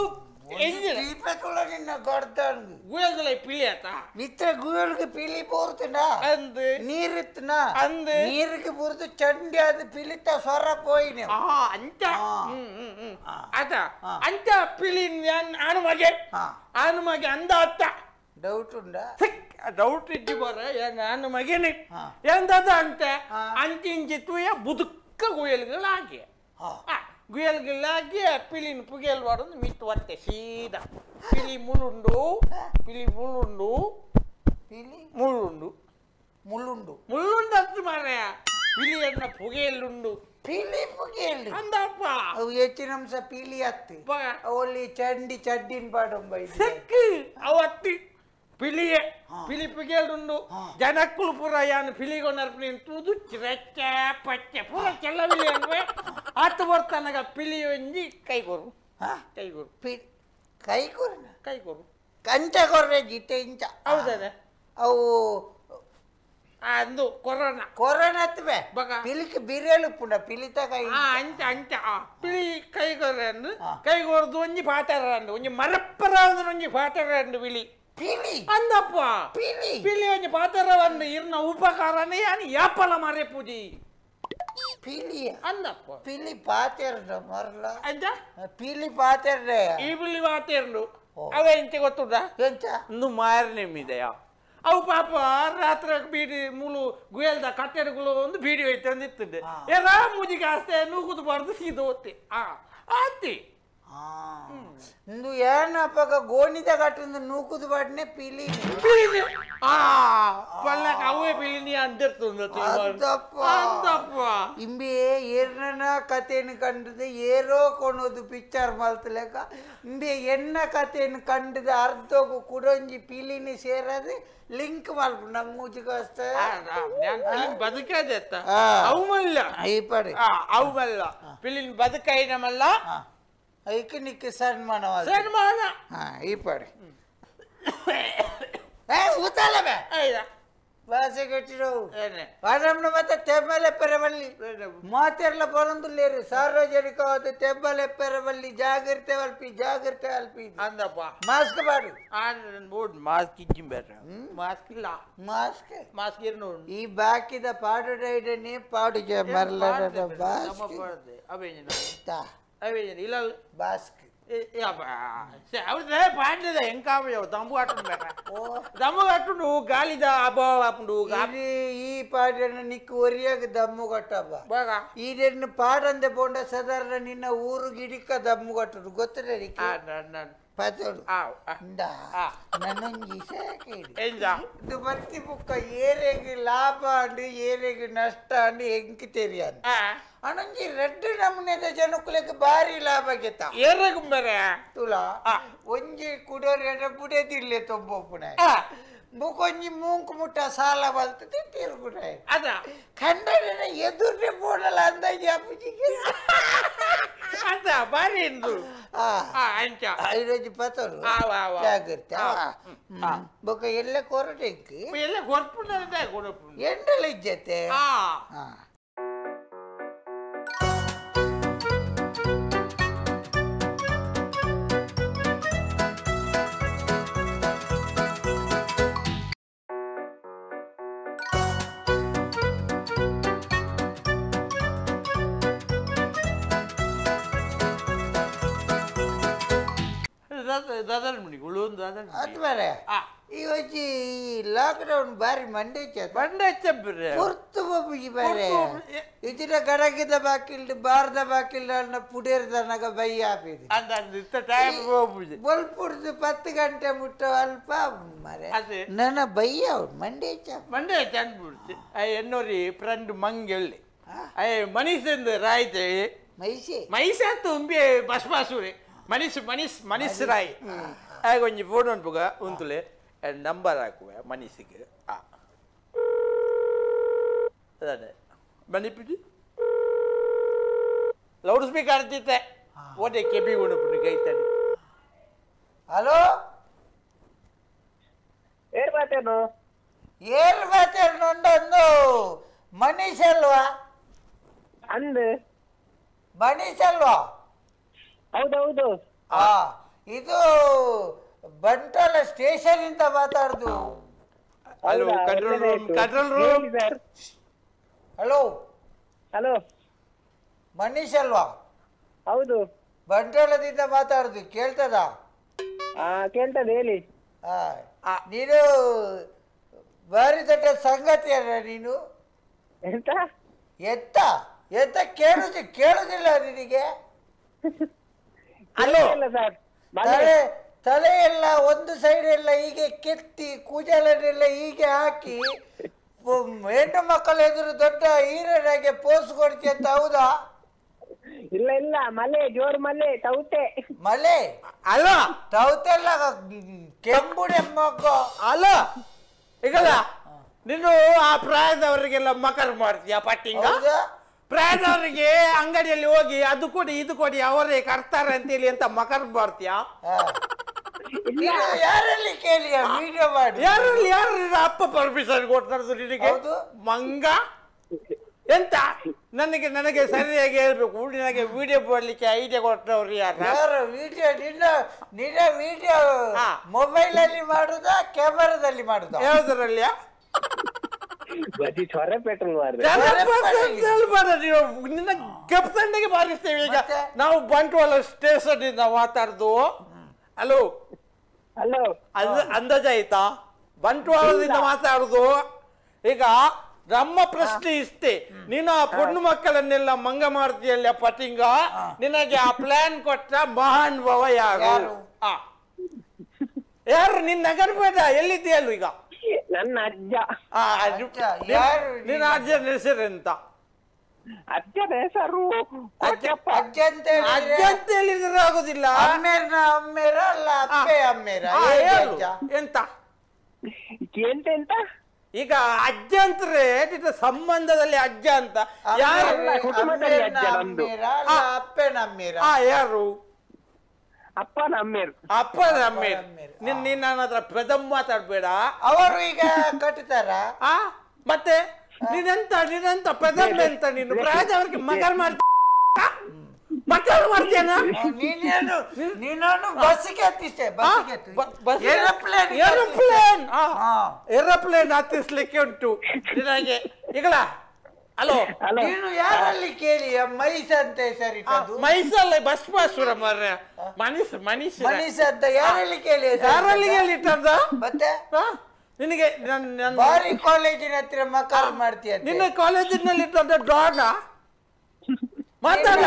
ನಿನ್ನ ಗಡ್ದಂಗ್ ಗುಯಲ್ದೊಳ ಪಿಳಿ ಆತ ಮಿತ್ರ ಗುಯಲ್ಗೆ ಪಿಲಿ ಪೂರ್ತನ ಅಂದು ನೀರಿತ್ತನ ಅಂದು ನೀರಿಗೆ ಪೂರ್ತು ಚಂಡಿ ಆದ ಪಿಲಿತ ಸ್ವರ ಪೋಯಿನ ಅಂಚ ಆತ ಅಂಚ ಪಿಳಿ ಆನು ಮಗೆ ಆನು ಮಗೆ ಅಂದ ಅತ್ತ ಡೌಟ್ ಉಂಡಾ ಡೌಟ್ ಇದ್ದಿ ಬರ ನಾನು ಮಗೇನೆ ಎಂದದ ಅಂತ ಅಂಚಿಂಚಿ ತೂಯ ಬುದುಕ್ಕ ಗುಯಲ್ಗಳಾಗಿ ಗುಯಲ್ಗಳಾಗಿ ಪಿಲಿನ ಪುಗಿಯಲ್ ಮಾಡೋದು ಮಿತ್ತು ಒತ್ತೆ ಸೀದಾ ಪಿಲಿ ಮುಳುಂಡು ಪಿಲಿ ಮುಳುಂಡು ಪಿಲಿ ಮುಳ್ಳುಂಡು ಮುಳ್ಳುಂಡು ಮುಳ್ಳುಂಡು ಅಂತ ಮಾರ್ಯ ಪಿಲಿಯನ್ನ ಪುಗೆಯಲ್ಲುಂಡು ಪಿಲಿ ಪುಗಿಯಲ್ಲಿ ಅಂದಪ್ಪ ಅವು ಹೆಚ್ಚಿನ ಅಂಶ ಪಿಲಿ ಹತ್ತಿ ಅವಲ್ಲಿ ಚಂಡಿ ಚಡ್ಡಿನ ಪಾಡೊಂಬ ಸಕ್ಕಿ ಅವತ್ತಿ ಪಿಲಿಯೇ ಪಿಲಿ ಪಿಗೆಲ್ಡುಂಡು ಜನಕ್ಕುಲು ಪೂರ ಯಾನು ಪಿಲಿಗೊಂಡರ್ಪಿ ತೂದು ಚಿರಚ್ಚ ಪಚ್ಚ ಪೂರ ಚೆಲ್ಲವಿಲಿ ಅನ್ವೆ ಆತು ಬರ್ತಾನಾಗ ಪಿಲಿ ಒಂಜಿ ಕೈಗೊರು ಕೈಗೊರು ಕೈ ಕೊರ್ನ ಕೈಗೊರು ಕಂಚ ಕೊರ್ರೆ ಜಿಟ್ಟೆ ಇಂಚ ಹೌದದ ಅವು ಅಂದು ಕೊರೋನಾ ಕೊರೋನಾ ಹತ್ತವೆ ಬಗ ಪಿಲಿಕ್ ಬಿರೇಳು ಪುಂಡ ಪಿಲಿತ ಕೈ ಅಂಚ ಅಂಚ ಪಿಲಿ ಕೈಗೊರ್ರೆ ಅಂದು ಕೈಗೊರ್ದು ಒಂಜಿ ಪಾತರ ಅಂದು ಒಂಜಿ ಮರಪ್ಪರ ಅಂದು ಒಂಜಿ ಪಾತರ ಅಂದು ಬಿಳಿ ಪಿಲಿ ಅಂದಪ್ಪ ಪಿಲಿ ಪಿಲಿ ಒಂಜಿ ಪಾತರವನ್ನು ಇರ್ನ ಉಪಕಾರನೇ ಯಾನು ಯಾಪಲ ಮರೆ ಪೂಜಿ ಪಿಲಿ ಅಂದಪ್ಪ ಪಿಲಿ ಪಾತೆರ್ದ ಮರ್ಲ ಅಂಚ ಪಿಲಿ ಪಾತೆರ್ದೆ ಈ ಬಿಳಿ ಪಾತೆರ್ನು ಅವೇ ಇಂಚೆ ಗೊತ್ತುಂಟ ಎಂತ ಒಂದು ಮಾರನೇ ಇದೆಯಾ ಅವು ಪಾಪ ರಾತ್ರಿ ಬೀಡಿ ಮೂಲು ಗುಯಲ್ದ ಕಟ್ಟೆಗಳು ಒಂದು ಬೀಡಿ ಹೋಯ್ತು ಅಂದಿತ್ತದೆ ಎಲ್ಲ ಮುಜಿಗೆ ಅಷ್ಟೇ ನೂಗುದು ಬಾರ್ದು ಸೀದು ಓದ್ತಿ ಆ ಆತಿ ಇಂದು ಏನಪ್ಪಾಗ ಗೋಣಿದ ಕಟ್ಟಿಂದ ನೂಕುದು ಬಾಡ್ನೆ ಪಿಲಿ ಆ ಪಲ್ಲಕ ಅವೇ ಪಿಲಿನಿ ಅಂದಿರ್ತದ ಇಂಬೆ ಏರ್ನ ಕಥೆಯನ್ನು ಕಂಡದ ಏರೋ ಕೊಣೋದು ಪಿಕ್ಚರ್ ಮಲ್ತಲೆಕ ಇಂಬೆ ಎನ್ನ ಕಥೆಯನ್ನು ಕಂಡದ ಅರ್ಧೋಗು ಕುಡೊಂಜಿ ಪಿಲಿನಿ ಸೇರದೆ ಲಿಂಕ್ ಮಾಡ್ಬು ನಮ್ಮ ಮೂಜಿಗೋಸ್ತ ಬದುಕದೆ ಅವು ಮಲ್ಲ ಈ ಪಡೆ ಅವು ಮಲ್ಲ ಪಿಲಿನ್ ಬದುಕೈನ ಮಲ್ಲ ಐಕ ನಿಕ್ಕ ಸನ್ಮಾನವಾದ ಸನ್ಮಾನ ಹಾ ಈ ಪಡೆ ಏ ಊತಲ್ಲ ಬೇ ಭಾಷೆ ಕಟ್ಟಿರೋ ವಾರಮ್ನ ಮತ್ತೆ ತೆಬ್ಬಲೆಪ್ಪರವಲ್ಲಿ ಮಾತೆರ್ಲ ಬರಂದುಲ್ಲೇರು ಸಾರ್ವಜನಿಕವಾದ ತೆಬ್ಬಲೆಪ್ಪರವಲ್ಲಿ ಜಾಗ್ರತೆ ಅಲ್ಪಿ ಜಾಗ್ರತೆ ಅಲ್ಪಿ ಅಂದಪ್ಪ ಮಾಸ್ಕ್ ಬಾಡು ಬೋರ್ಡ್ ಮಾಸ್ಕ್ ಇಜ್ಜಿ ಬೇಡ ಮಾಸ್ಕ್ ಇಲ್ಲ ಮಾಸ್ಕ್ ಮಾಸ್ಕ್ ಇರ್ ನೋಡು ಈ ಬಾಕಿದ ಪಾಡು ಡೈಡನೆ ಪಾಡು ಜ ಮರ್ಲದ ಬಾಸ್ಕ್ ಅವೇನ ಅವೇನ ಇಲ್ಲ ಬಾಸ್ಕ್ పాడలేదా ఏం కావు దమ్ము కట్టుండు దమ్ము కట్టుండు గాలిద అప్పుడు ఈ పాడిన నీకు ఒరియాಗ దమ్ము కట్టబ్బ బాగా ಈ రెండు ಪಾಡಂದೆ ಬೋಂಡ ಸಾಧಾರಣ ನಿನ್ನ ಊರು ಗಿಡಿಕ ದಮ್ಮು ಕಟ್ಟರು ಗೊತ್ತಿಲ್ಲ ಪದೋಡು ನನ್ನೊಂದು ಇದು ಬರ್ತಿ ಬುಕ್ಕ ಏರೆಗೆ ಲಾಭ ಅಂಡು ಏರೆಗೆ ನಷ್ಟ ಅಂಡು ಎಂಕಿ ತೆರಿಯದು ಅನೊಂಜಿ ರೆಡ್ ನಮೂನೆದ ಜನಕ್ಕುಲೆಗೆ ಭಾರಿ ಲಾಭ ಗೆತ್ತ ಏರೆಗೆ ಬೇರೆ ತುಲಾ ಒಂಜಿ ಕುಡೋರ್ ಎಡ ಬುಡದಿರ್ಲೆ ತೊಂಬೋಪುನ ಬುಕೊಂಜಿ ಮೂಂಕು ಮುಟ್ಟ ಸಾಲ ಬಲ್ತದೆ ತಿರುಗುಡ ಅದ ಕಂಡನ ಎದುರ್ನೆ ಬೋಡಲ್ಲ ಅಂದಾಜಿ ಅಪ್ಪಜಿಗೆ ಅಂತ ಬಾರಿ ಎಂದು ಅಂಚ ಐರೋಜಿ ಪತರು ಜಾಗ್ರತೆ ಬೊಕ ಎಲ್ಲ ಕೊರಟೆಂಕ್ ಎಲ್ಲ ಕೊರ್ಪುಂಡ ಕೊರಪುಂಡ ಎಂಡಲ ಇಜ್ಜತೆ ಅದು ಬೇರೆ ಈ ವಚ್ಚಿ ಲಾಕ್ಡೌನ್ ಬಾರಿ ಮಂಡೆ ಮಂಡೆ ಹೊರ್ತು ಬೊಬ್ಬಿ ಬೇರೆ ಇದಿನ ಗಡಗಿದ ಬಾಕಿಲ್ಡು ಬಾರದ ಬಾಕಿಲ್ಡು ಅನ್ನ ಪುಡೇರ್ದನಗ ಬೈ ಹಾಪಿದೆ ಬಲ್ಪುಡ್ದು ಪತ್ತು ಗಂಟೆ ಮುಟ್ಟ ಅಲ್ಪ ಮರೆ ನನ್ನ ಬೈಯ ಅವ್ರು ಮಂಡೆ ಮಂಡೆ ಚಂದ್ಬಿಡ್ತು ಎನ್ನೋರಿ ಫ್ರೆಂಡ್ ಮಂಗೆಳ್ಳಿ ಅಯ್ಯ ಮನೀಸಂದು ರಾಯ್ತೆ ಮೈಸೆ ಮೈಸತ್ತು ಉಂಬಿ ಬಸ್ ಬಾಸುರಿ ಮನೀಸ್ ಮನೀಸ್ ಮನೀಸ್ ರಾಯ್ కొంచెం ఫోన్ అనుపుగా ఉంతులే నంబర్ ಹಾಕುವೆ ಮನೀಸಿಗೆ ಆ ಅದೇ ಮನಿಪಿಡಿ ಲೌಡ್ ಸ್ಪೀಕರ್ ಅಂತಿತ್ತೆ ಓಟೆ ಕೆಬಿ ಉಣಪುಡಿ ಕೈತಾಡಿ ಹಲೋ ಏರ್ ಮಾತೇನು ಏರ್ ಮಾತೇನು ಒಂದು ಮನೀಶ್ ಅಲ್ವಾ ಅಂದು ಮನೀಶ್ ಅಲ್ವಾ ಹೌದೌದು ಆ ಇದು ಬಂಟೋಲ ಸ್ಟೇಷನ್ ಇಂದ ಮಾತಾಡುದು hello control room control room hello hello Manish ಅಲ್ವಾ ಹೌದು ಬಂಟೋಲದಿಂದ ಮಾತಾಡುದು ಕೇಳ್ತದ ಹಾ ಕೇಳ್ತದೆ ಹೇಳಿ ನೀನು ಬಾರಿ ದೊಡ್ಡ ಸಂಗತಿ ಅಲ್ಲ ನೀನು ಎಂತ ಎತ್ತ ಎತ್ತ ಕೇಳುದು ಕೇಳುದಿಲ್ಲ ನಿನಗೆ ಹಲೋ ಸರ್ ತಲೆ ತಲೆ ಎಲ್ಲ ಒಂದು ಸೈಡ್ ಎಲ್ಲ ಹೀಗೆ ಕೆತ್ತಿ ಕೂಜಲನ್ನೆಲ್ಲ ಹೀಗೆ ಹಾಕಿ ಹೆಣ್ಣು ಮಕ್ಕಳ ಎದುರು ದೊಡ್ಡ ಹೀರನಾಗೆ ಪೋಸ್ ಕೊಡ್ತಿ ಅಂತ ಹೌದಾ ಇಲ್ಲ ಇಲ್ಲ ಮಲೆ ಜೋರ್ ಮಲೆ ತೌತೆ ಮಲೆ ಅಲ್ಲ ತೌತೆಲ್ಲ ಕೆಂಬುಡೆ ಮಗ್ಗ ಅಲ್ಲ ಈಗಲ್ಲ ನೀನು ಆ ಪ್ರಾಯದವರಿಗೆಲ್ಲ ಮಕರ್ ಮಾಡ್ತೀಯ ಪಟ್ಟಿಂಗ ಪ್ರಾಯದವರಿಗೆ ಅಂಗಡಿಯಲ್ಲಿ ಹೋಗಿ ಅದು ಕೊಡಿ ಇದು ಕೊಡಿ ಅವರೇ ಕರ್ತಾರೆ ಅಂತೇಳಿ ಅಂತ ಮಕರ್ ಮಾಡ್ತೀಯಾ ಯಾರಲ್ಲಿ ಕೇಳಿಯ ವಿಡಿಯೋ ಮಾಡಿ ಯಾರಲ್ಲಿ ಯಾರು ಅಪ್ಪ ಪರ್ಮಿಷನ್ ಕೊಡ್ತಾರೆ ನಿನಗೆ ಮಂಗ ಎಂತ ನನಗೆ ನನಗೆ ಸರಿಯಾಗಿ ಹೇಳ್ಬೇಕು ನನಗೆ ವಿಡಿಯೋ ಮಾಡ್ಲಿಕ್ಕೆ ಐಡಿಯಾ ಕೊಟ್ಟವ್ರು ಯಾರು ಯಾರು ವಿಡಿಯೋ ನಿನ್ನ ನಿನ್ನ ವಿಡಿಯೋ ಮೊಬೈಲ್ ಅಲ್ಲಿ ಮಾಡುದಾ ಕ್ಯಾಮರಾದಲ್ಲಿ ಮಾಡುದಾ ಯಾವ್ದ್ರಲ್ಲಿ ಬಜಿ ಚೊರೆ ಪೆಟ್ರೋಲ್ ನಿನ್ನ ಗಪ್ಸಂಡೆಗೆ ಬಾರಿಸ್ತೇವೆ ಈಗ ನಾವು ಬಂಟ್ವಾಳ ಸ್ಟೇಷನ್ ಇಂದ ಮಾತಾಡ್ದು ಹಲೋ ಹಲೋ ಅದು ಅಂದಾಜ ಆಯ್ತಾ ಬಂಟ್ವಾಳದಿಂದ ಮಾತಾಡುದು ಈಗ ನಮ್ಮ ಪ್ರಶ್ನೆ ಇಷ್ಟೇ ನೀನು ಆ ಹೆಣ್ಣು ಮಕ್ಕಳನ್ನೆಲ್ಲ ಮಂಗ ಮಾಡ್ತೀಯಲ್ಲ ಪಟಿಂಗ ನಿನಗೆ ಆ ಪ್ಲಾನ್ ಕೊಟ್ಟ ಮಹಾನ್ ಭವ ಯಾರು ಯಾರು ನಿನ್ ನಗರಬೇಡ ಎಲ್ಲಿದ್ದೀಯಲ್ಲ ಈಗ ನನ್ನ ಅಜ್ಜ ನಿನ್ನ ಅಜ್ಜನ ಹೆಸರು ಎಂತ ಅಜ್ಜನ ಹೆಸರು ಅಜ್ಜ ಅಂತ ಅಜ್ಜ ಅಂತ ಹೇಳಿದ್ರೆ ಆಗುದಿಲ್ಲ ಅಮ್ಮೇರ್ನ ಅಮ್ಮೇರ ಅಲ್ಲ ಅಪ್ಪೆ ಅಮ್ಮೇರ ಎಂತ ಎಂತ ಎಂತ ಈಗ ಅಜ್ಜ ಅಂತಾರೆ ಸಂಬಂಧದಲ್ಲಿ ಅಜ್ಜ ಅಂತ ಯಾರು ಅಪ್ಪನ ಅಮ್ಮೇರ ಯಾರು ಅಪ್ಪನ ಅಮ್ಮೇರು ಅಪ್ಪನ ಅಮ್ಮೇರು ನಿನ್ ನೀನ್ ನನ್ನ ಹತ್ರ ಪ್ರಥಮ ಮಾತಾಡ್ಬೇಡ ಅವರು ಈಗ ಕಟ್ತಾರ ಆ ಮತ್ತೆ ನೀನೆಂತ ನೀನೆಂತ ಪ್ರಥಮ ಎಂತ ನೀನು ಪ್ರಾಯದವರಿಗೆ ಮಗಲ್ ಮಾಡ್ತ ಮಕ್ಕಳು ಮಾಡ್ತೇನ ನೀನೇನು ನೀನು ಬಸ್ಸಿಗೆ ಹತ್ತಿಷ್ಟೇ ಏರೋಪ್ಲೇನ್ ಏರೋಪ್ಲೇನ್ ಏರೋಪ್ಲೇನ್ ಹತ್ತಿಸ್ಲಿಕ್ಕೆ ಉಂಟು ನಿನಗೆ ಈಗಲ ಹಲೋ ನೀನು ಯಾರಲ್ಲಿ ಕೇಳಿ ಮೈಸ್ ಅಂತ ಹೆಸರಿಟ್ಟದು ಮೈಸಲ್ಲ ಬಸವಾಸುರ ಮಾರ್ರೆ ಮನೀಸ್ ಮನೀಸ್ ಮನೀಸ್ ಅಂತ ಯಾರಲ್ಲಿ ಕೇಳಿ ಯಾರಲ್ಲಿ ಹೇಳಿಟ್ಟದ ಮತ್ತೆ ನಿನಗೆ ಬಾರಿ ಕಾಲೇಜಿನ ಹತ್ರ ಮಕ್ಕಳು ಮಾಡ್ತೀಯ ನಿನ್ನ ಕಾಲೇಜಿನಲ್ಲಿ ಇಟ್ಟಂತ ಡಾನ್ ಮಾತಾಡ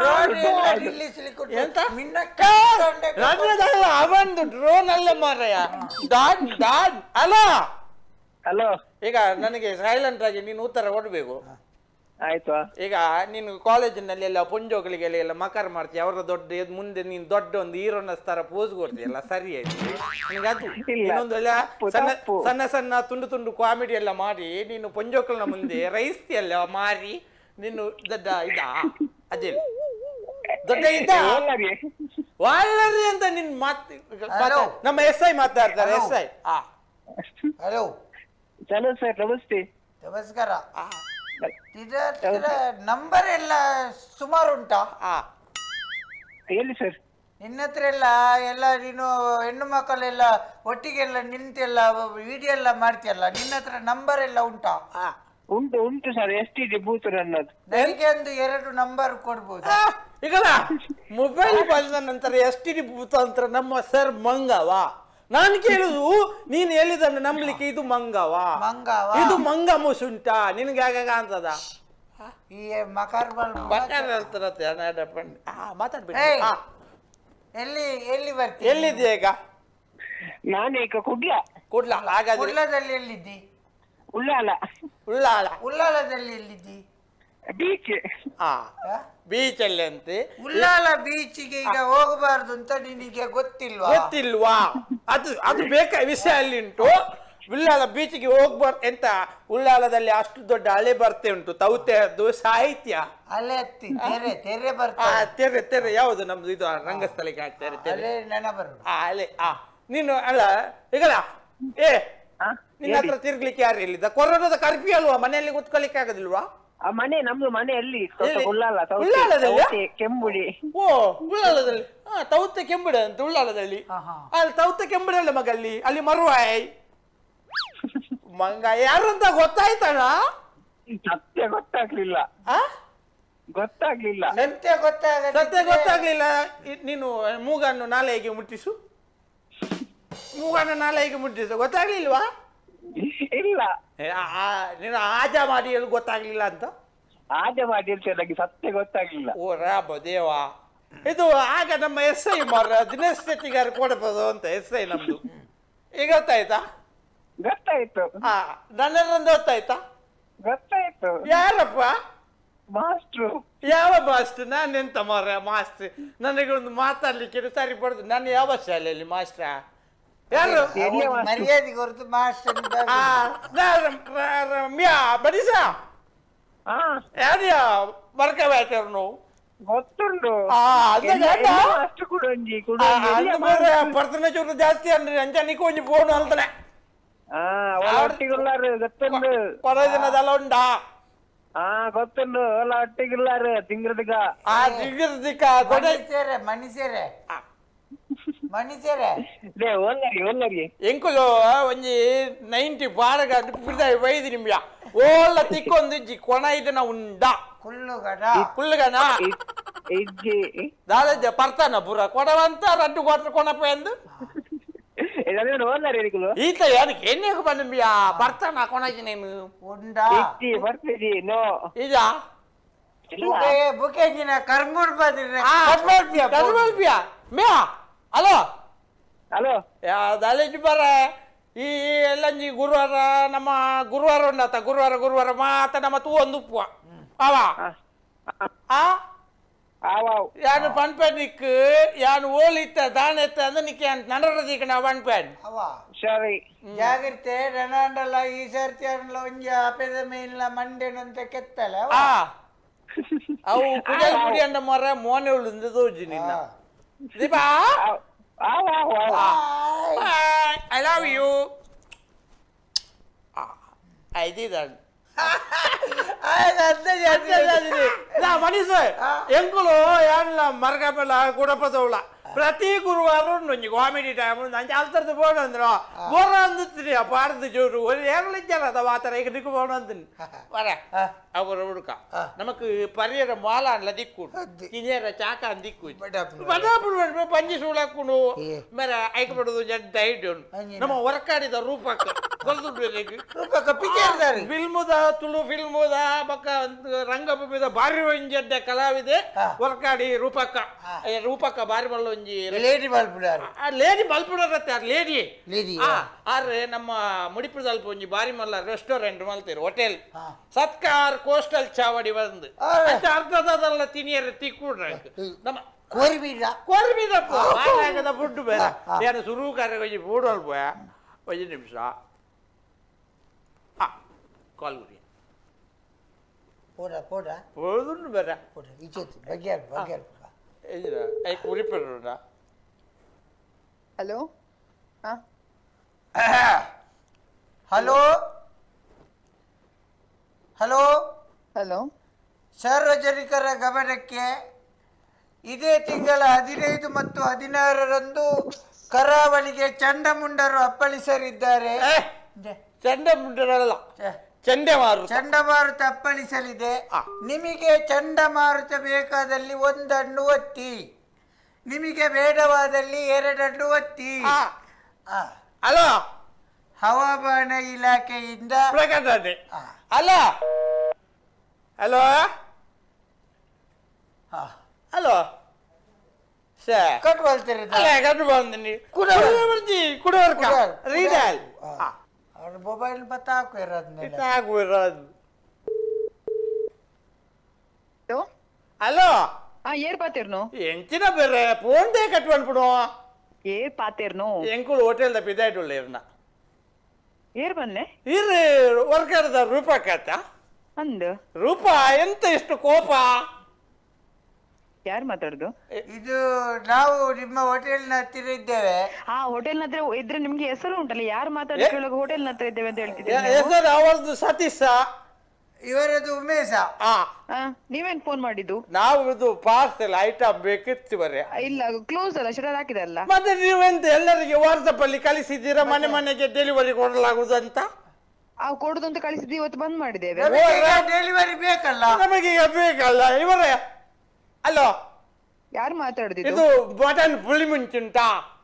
ಅವಂದು ಡ್ರೋನ್ ಅಲ್ಲ ಮಾರಯ್ಯ ಡಾನ್ ಡಾನ್ ಅಲ್ಲ ಹಲೋ ಈಗ ನನಗೆ ಸೈಲೆಂಟ್ ಆಗಿ ನೀನು ಉತ್ತರ ಕೊಡ್ಬೇಕು ಆಯ್ತು ಈಗ ನೀನು ಕಾಲೇಜಿನಲ್ಲಿ ಎಲ್ಲ ಪುಂಜೋಗಳಿಗೆಲ್ಲ ಎಲ್ಲ ಮಕರ್ ಮಾಡ್ತೀಯ ಅವರ ದೊಡ್ಡ ಮುಂದೆ ನೀನು ದೊಡ್ಡ ಒಂದು ಹೀರೋನ ತರ ಪೋಸ್ ಕೊಡ್ತೀಯಲ್ಲ ಸರಿ ಆಯ್ತು ನಿನಗೆ ಅದು ಇನ್ನೊಂದು ಎಲ್ಲ ಸಣ್ಣ ಸಣ್ಣ ಸಣ್ಣ ತುಂಡು ತುಂಡು ಕಾಮಿಡಿ ಎಲ್ಲ ಮಾಡಿ ನೀನು ಪುಂಜೋಕಲ್ನ ಮುಂದೆ ರೈಸ್ತಿಯಲ್ಲ ಮಾರಿ ನೀನು ದೊಡ್ಡ ಇದ ಅದೇ ದೊಡ್ಡ ಇದ್ದ ವಾಲರಿ ಅಂತ ನಿನ್ ಮಾತು ನಮ್ಮ ಎಸ್ ಐ ಮಾತಾಡ್ತಾರೆ ಎಸ್ ಐ ಹಲೋ ಚಲೋ ಸರ್ ನಮಸ್ತೆ ನಮಸ್ಕಾರ ನಂಬರ್ ಎಲ್ಲ ಸುಮಾರು ಉಂಟಾ ಹೇಳಿ ಸರ್ ನಿನ್ನ ಹತ್ರ ಎಲ್ಲ ಎಲ್ಲ ನೀನು ಹೆಣ್ಣು ಮಕ್ಕಳೆಲ್ಲ ಒಟ್ಟಿಗೆಲ್ಲ ನಿಂತೆಲ್ಲ ವಿಡಿಯೋ ಎಲ್ಲ ಮಾಡ್ತೀಯಲ್ಲ ನಿನ್ನ ಹತ್ರ ನಂಬರ್ ಎಲ್ಲ ಉಂಟಾ ಉಂಟು ಉಂಟು ಸರ್ ಎಷ್ಟಿದೆ ಬೂತ್ ನನ್ನದು ನನಗೆ ಒಂದು ಎರಡು ನಂಬರ್ ಕೊಡ್ಬೋದು ಈಗಲ್ಲ ಮೊಬೈಲ್ ಬಂದ ನಂತರ ಎಸ್ ಟಿ ಡಿ ಬೂತ್ ಅಂತ ನಮ್ಮ ಸರ್ ಮಂಗವಾ ನಾನು ಕೇಳುದು ನೀನ್ ಹೇಳಿದನ್ನು ನಂಬಲಿಕ್ಕೆ ಇದು ಮಂಗವಾ ಮಂಗವಾ ಇದು ಮಂಗ ಮುಸುಂಟ ನಿನ್ಗೆ ಆಗಾಗ ಅಂತದ ಈ ಮಕರ್ ಮಾತಾಡ್ಬೇಕು ಎಲ್ಲಿ ಎಲ್ಲಿ ಬರ್ತಿ ಎಲ್ಲಿದ್ಯಾ ಈಗ ನಾನೀಗ ಕುಡ್ಲ ಕುಡ್ಲ ಹಾಗಾದ್ರೆ ಕುಡ್ಲದಲ್ಲಿ ಎಲ್ಲಿದ್ದಿ ಉಳ್ಳಾಲ ಉಳ್ಳಾಳ ಉಳ್ಳಾಲದಲ್ಲಿ ಎಲ್ಲಿದ್ದಿ ಬೀಚ್ ಆ ಬೀಚ್ ಅಲ್ಲಿ ಅಂತೆ ಉಳ್ಳಾಲ ಬೀಚಿಗೆ ಈಗ ಹೋಗಬಾರ್ದು ಅಂತ ನಿನಗೆ ಗೊತ್ತಿಲ್ವಾ ಗೊತ್ತಿಲ್ವಾ ಅದು ಅದು ಬೇಕಾ ವಿಷಯ ಅಲ್ಲಿ ಉಂಟು ಉಳ್ಳಾಲ ಬೀಚಿಗೆ ಹೋಗ್ಬಾರ್ದು ಎಂತ ಉಳ್ಳಾಲದಲ್ಲಿ ಅಷ್ಟು ದೊಡ್ಡ ಅಲೆ ಬರ್ತೆ ಉಂಟು ತೌತೆದ್ದು ಸಾಹಿತ್ಯ ಅಲೆ ಹತ್ತಿ ತೆರೆ ತೆರೆ ಬರ್ತಾ ತೆರೆ ತೆರೆ ಯಾವುದು ನಮ್ದು ಇದು ರಂಗಸ್ಥಳಕ್ಕೆ ಹಾಕ್ತಾರೆ ತೆರೆ ನೆನ ಬರೋದು ಆ ಅಲೆ ಆ ನೀನು ಅಲ್ಲ ಈಗಲ್ಲ ಏ ನಿನ್ನ ಹತ್ರ ತಿರ್ಗ್ಲಿಕ್ಕೆ ಯಾರು ಇಲ್ಲಿದ್ದ ಕೊರೋನಾದ ಕರ್ಫ್ಯೂ ಅಲ್ವಾ ಮನೆಯಲ್ಲಿ ಕೂತ್ಕೊಳ್ಳಿಕ್ಕೆ ಆಗೋದಿಲ್ವಾ ಮನೆ ನಮ್ದು ಮನೆಯಲ್ಲಿ ಕೆಂಬುಡಿ ಓ ಉಳ್ಳಾಲದಲ್ಲಿ ಹಾ ತೌತೆ ಕೆಂಬುಡಿ ಅಂತ ಉಳ್ಳಾಲದಲ್ಲಿ ಅಲ್ಲಿ ತೌತೆ ಕೆಂಬುಡಿ ಅಲ್ಲ ಮಗಲ್ಲಿ ಅಲ್ಲಿ ಮರುವಾಯ್ ಮಂಗ ಯಾರು ಅಂತ ಗೊತ್ತಾಯ್ತಣ್ಣ ಸತ್ಯ ಗೊತ್ತಾಗ್ಲಿಲ್ಲ ಗೊತ್ತಾಗ್ಲಿಲ್ಲ ಸತ್ಯ ಗೊತ್ತಾಗ ಸತ್ಯ ಗೊತ್ತಾಗ್ಲಿಲ್ಲ ನೀನು ಮೂಗನ್ನು ನಾಲೆಗೆ ಮುಟ್ಟಿಸು ಮೂಗನ್ನು ನಾಲೆಗೆ ಮುಟ್ಟಿಸು ಗೊತ್ತಾಗ್ಲಿಲ್ವಾ ಇಲ್ಲ ನೀನು ಆಜ ಮಾಡಿ ಹೇಳಿ ಗೊತ್ತಾಗ್ಲಿಲ್ಲ ಅಂತ ಆಜ ಮಾಡಿ ಹೇಳ್ತೇನೆ ನನಗೆ ಸತ್ಯ ಗೊತ್ತಾಗ್ಲಿಲ್ಲ ಓ ರಾಬ ದೇವಾ ಇದು ಆಗ ನಮ್ಮ ಎಸ್ ಐ ಮಾರ ದಿನೇಶ್ ಶೆಟ್ಟಿಗಾರು ಕೊಡಬಹುದು ಅಂತ ಎಸ್ ಐ ನಮ್ದು ಈಗ ಗೊತ್ತಾಯ್ತಾ ಗೊತ್ತಾಯ್ತು ಹಾ ನನ್ನದೊಂದು ಗೊತ್ತಾಯ್ತಾ ಗೊತ್ತಾಯ್ತು ಯಾರಪ್ಪ ಮಾಸ್ಟ್ರು ಯಾವ ಮಾಸ್ಟರ್ ನಾನೆಂತ ಮಾರ ಮಾಸ್ಟರ್ ನನಗೆ ಒಂದು ಮಾತಾಡ್ಲಿಕ್ಕೆ ಸರಿ ಪಡ್ದು ನಾನು ಯಾವ ಶಾಲೆಯಲ್ಲಿ ಮಾಸ್ಟ್ರ ಯಾರು ಮರ್ಯಾದೆ ಹೊರತು ಮಾಸ್ಟರ್ ಬರೀಸ ಯಾರ್ಯ ಬರ್ಕಬೇಕರು ಗೊತ್ತುಂಟು ಪರ್ತನೆ ಚೂರು ಜಾಸ್ತಿ ಅಂದ್ರೆ ಅಂಜನಿಗೆ ಒಂಜಿ ಫೋನ್ ಅಂತಾನೆ ಗೊತ್ತುಂಡು ಕೊಡದಿನದೆಲ್ಲ ಉಂಟಾ ಹಾ ಗೊತ್ತುಂಡು ಎಲ್ಲ ಒಟ್ಟಿಗಿಲ್ಲಾರು ತಿಂಗ್ರದಿಗ ಆ ತಿಂಗ್ರದಿಕ ಮನುಷ್ಯರೇ ಮನುಷ್ಯರೇ ಮನುಷ್ಯರೇ ಒಲ್ಲರಿ ಒಲ್ಲರಿ ಎಂಕುಲು ಒಂಜಿ ನೈಂಟಿ ಬಾರಗ ಬಿಡ್ದಾಯಿ ವೈದು ನಿಮಿಷ ಓಲ್ಲ ತಿಕ್ಕೊಂದು ಇಜ್ಜಿ ಕೊಣ ಇದನ್ನ ಉಂಡ ಕುಲ್ಲುಗಡ ಕುಲ್ಲುಗನ ಇಜ್ಜಿ ದಾದ ಪರ್ತಾನ ಪೂರ ಕೊಡವಂತ ರಡ್ಡು ಕೊಟ್ರ ಕೊಣಪ ಎಂದು ಇದನ್ನು ಓದ್ಲಾರಿ ಇದಕ್ಕೂ ಈತ ಯಾರಿಗೆ ಎಣ್ಣೆಗೆ ಬಂದ್ಬಿಯಾ ಬರ್ತಾನ ಕೊನಾಗಿ ನೀನು ಉಂಡಾ ಇತ್ತಿ ಬರ್ತಿದಿ ನೋ ಇದಾ ಬುಕೆ ಬುಕೆಜಿನ ಕರ್ಮೂಡ್ ಬಂದಿದ್ರೆ ಕರ್ಮಲ್ಪಿಯಾ ಮ್ಯಾ ಹಲೋ ಹಲೋ ಯಾವ್ದಲ್ಲ ಬರ ಈ ಎಲ್ಲಂಜಿ ಗುರುವಾರ ನಮ್ಮ ಗುರುವಾರ ಉಂಡಾತ ಗುರುವಾರ ಗುರುವಾರ ಮಾತ ನಮ್ಮ ತೂ ಒಂದು ಉಪ್ಪು ಅವ ಆ ಆವಾವ್ ಯಾನು ಪನ್ಪೆನಿಕ್ ಯಾನು ಓಲಿತ್ತ ದಾನೆತ್ತ ಅಂದ್ರೆ ನಿಕ್ಕೆ ನಡರದಿಕ ನಾ ಪನ್ಪೆನ್ ಅವ ಸರಿ ಜಾಗ್ರತೆ ರಣಾಂಡಲ್ಲ ಈ ಸರ್ತಿ ಅಲ್ಲ ಒಂಜಿ ಆಪೆದ ಮೇಲಿನ ಮಂಡೆನಂತ ಕೆತ್ತಲ್ಲ ಆ ಅವು ಕುಡಿಯಲ್ ಕುಡಿ ಅಂಡ ಮರ ಮೋನೆ ಉಳಿದ ತೋಜಿ ನಿನ್ನ ದೀಪಾ ಆವಾವ್ I love you I did Manish ಎಂಕುಲು ಯಾನ್ಲ ಮರಗಪೆಲ್ಲ ಕುಡಪದವಳ ಪ್ರತಿ ಗುರುವಾರ ಒಂಜಿ ಕಾಮಿಡಿ ಟೈಮ್ ನಂಗೆ ಅಲ್ತರದ ಬೋರ್ಡ್ ಅಂದ್ರ ಬೋರ ಅಂದಿತ್ರಿ ಆ ಪಾಡ್ದ ಜೋರು ಒಂದು ಏರ್ಲಿದ್ದಾರ ಅದ ಆತರ ಈಗ ದಿಕ್ಕು ಬೋರ್ಡ್ ಅಂತೀನಿ ವರ ಅವರ ಹುಡುಕ ನಮಕ್ ಪರಿಯರ ಮಾಲ ಅನ್ಲ ದಿಕ್ಕು ಕಿಂಜೇರ ಚಾಕ ಅಂತ ದಿಕ್ಕು ಬಡಾಪುಡು ಪಂಜಿ ಸೂಳಾಕೊಂಡು ಮೇರೆ ಐಕ ಬಿಡೋದು ಜಡ್ ಡೈಟ್ ನಮ್ಮ ಹೊರಕಾಡಿದ ರೂಪಕ್ಕ ರೂಪಕ್ಕ ಪಿಕ್ಚರ್ ಫಿಲ್ಮುದ ತುಳು ಫಿಲ್ಮುದ ಬಕ್ಕ ರಂಗಭೂಮಿದ ಬಾರಿ ಒಂಜಡ್ಡ ಕಲಾವಿದೆ ಹೊರಕಾಡಿ ರೂಪಕ್ಕ ರೂಪಕ್ಕ ಬಾರಿ ಮಲ್ಲ ಒಂಜಿ ಲೇಡಿ ಮಲ್ಪುಡಾರು ಲೇಡಿ ಮಲ್ಪುಡರತ್ತೆ ಆರ್ ಲೇಡಿ ಲೇಡಿ ಆದ್ರೆ ನಮ್ಮ ಮುಡಿಪುರದಲ್ಲಿ ಒಂಜಿ ಬಾರಿ ಮಲ್ಲ ರೆಸ್ಟೋರೆಂಟ್ ಮಲ್ತೀರಿ ಹೋಟೆಲ್ ಸತ್ಕಾರ್ ಕೋಸ್ಟಲ್ ಚಾವಡಿ ಬಂದು ಅರ್ಧದಲ್ಲ ತಿನಿಯರ ತಿಕ್ಕೂಡ್ರ ನಮ್ಮ ಕೋರಿಬೀರ ಕೋರಿಬೀರಪ್ಪ ಆಗದ ಫುಡ್ ಬೇರೆ ಏನು ಸುರುಕಾರ ಒಂಜಿ ಫುಡ್ ಅಲ್ಪ ಒಂಜಿ ನಿಮಿಷ ಕಾಲ್ ಗುರಿ ಪೋಡ ಪೋಡ ಹೋದುಂಡು ಬೇರೆ ಪೋಡ ಇಚ್ಚೆತ್ತು ಬಗ್ಯಾರ ಬಗ್ಯಾರ ಐ ಕುರಿಪೆರೋಡ ಹಲೋ ಹಾ ಹಲೋ ಹಲೋ ಹಲೋ ಸಾರ್ವಜನಿಕರ ಗಮನಕ್ಕೆ ಇದೇ ತಿಂಗಳ ಹದಿನೈದು ಮತ್ತು ಹದಿನಾರರಂದು ಕರಾವಳಿಗೆ ಚಂಡಮುಂಡರು ಅಪ್ಪಳಿಸಲಿದ್ದಾರೆ ಚಂಡಮುಂಡರಲ್ಲ ಚಂಡಮಾರುತ ಚಂಡಮಾರುತ ಅಪ್ಪಳಿಸಲಿದೆ ನಿಮಗೆ ಚಂಡಮಾರುತ ಬೇಕಾದಲ್ಲಿ ಒಂದನ್ನು ಒತ್ತಿ ನಿಮಗೆ ಬೇಡವಾದಲ್ಲಿ ಎರಡನ್ನು ಒತ್ತಿ ಹಲೋ ಹವಾಮಾನ ಇಲಾಖೆಯಿಂದ ಪ್ರಕಟಣೆ hello hello hello sir cut ಬಲ್ತೀರಿ ಕಟ್ಟು ಬಂದಿನಿ ಕುಡವರ್ಜಿ ಕುಡವರ್ಕ ರೀಡಲ್ ಅವ್ರ ಮೊಬೈಲ್ ಬತ್ತಾಕು ಇರೋದ್ನೆಲ್ಲ ಸಾಕು ಇರೋದು ಹಲೋ ಹಲೋ ಹಾ ಏರ್ ಪಾತಿರ್ನು ಎಂಚಿನ ಬೇರೆ ಫೋನ್ದೇ ಕಟ್ಕೊಂಡ್ಬಿಡು ಏರ್ ಪಾತಿರ್ನು ಎಂಕುಳು ಹೋಟೆಲ್ ದ ಪಿದಾಯ್ಟುಳ್ಳ ಇರ್ನ ಏರ್ ಬನ್ನೆ ಇರ್ರಿ ವರ್ಕರ್ದ ರೂಪಕ್ಕತ್ತ ಅಂದು ರೂಪ ಎಂತ ಎಷ್ಟು ಕೋಪ ಯಾರು ಮಾತಾಡುದು ಇದು ನಾವು ನಿಮ್ಮ ಹೋಟೆಲ್ನ ಹತ್ತಿರ ಇದ್ದೇವೆ ಹಾ ಹೋಟೆಲ್ ಹತ್ರ ಇದ್ರೆ ನಿಮ್ಗೆ ಹೆಸರು ಉಂಟಲ್ಲ ಯಾರು ಮಾತಾಡೋಕೆ ಹೋಟೆಲ್ ಹತ್ರ ಇದ್ದೇವೆ ಅಂತ ಹೇಳ್ತಿದ್ದೀವಿ ಹೆಸರು ಅವರದ್ದು ಸತೀಶ ಇವರದು ಉಮೇಶ ಆ ನೀವೇನ್ ಫೋನ್ ಮಾಡಿದ್ದು ನಾವು ಇದು ಪಾರ್ಸೆಲ್ ಐಟಮ್ ಬೇಕಿತ್ತು ಬರೇ ಇಲ್ಲ ಕ್ಲೋಸ್ ಅಲ್ಲ ಶುರು ಹಾಕಿದಲ್ಲ ಮತ್ತೆ ನೀವೆಂತ ಎಲ್ಲರಿಗೆ ವಾಟ್ಸಪ್ ಅಲ್ಲಿ ಕಳಿಸಿದ್ದೀರಾ ಮನೆ ಮನೆಗೆ ಡೆಲಿವರಿ ಕೊಡಲಾಗುದಂತ ಆ ಕೊಡುದಂತ ಕಳಿಸಿದ್ದು ಇವತ್ತು ಬಂದ್ ಮಾಡಿದ್ದೇವೆ ಡೆಲಿವರಿ ಬೇಕಲ್ಲ ನಮಗೀಗ ಬೇಕಲ್ಲ ಇವರೇ ಅಲೋ ಯಾರು ಮಾತಾಡುದಿದ್ದು ಇದು ಮಟನ್ ಪುಳಿ ಮುಂಚುಂಟಾ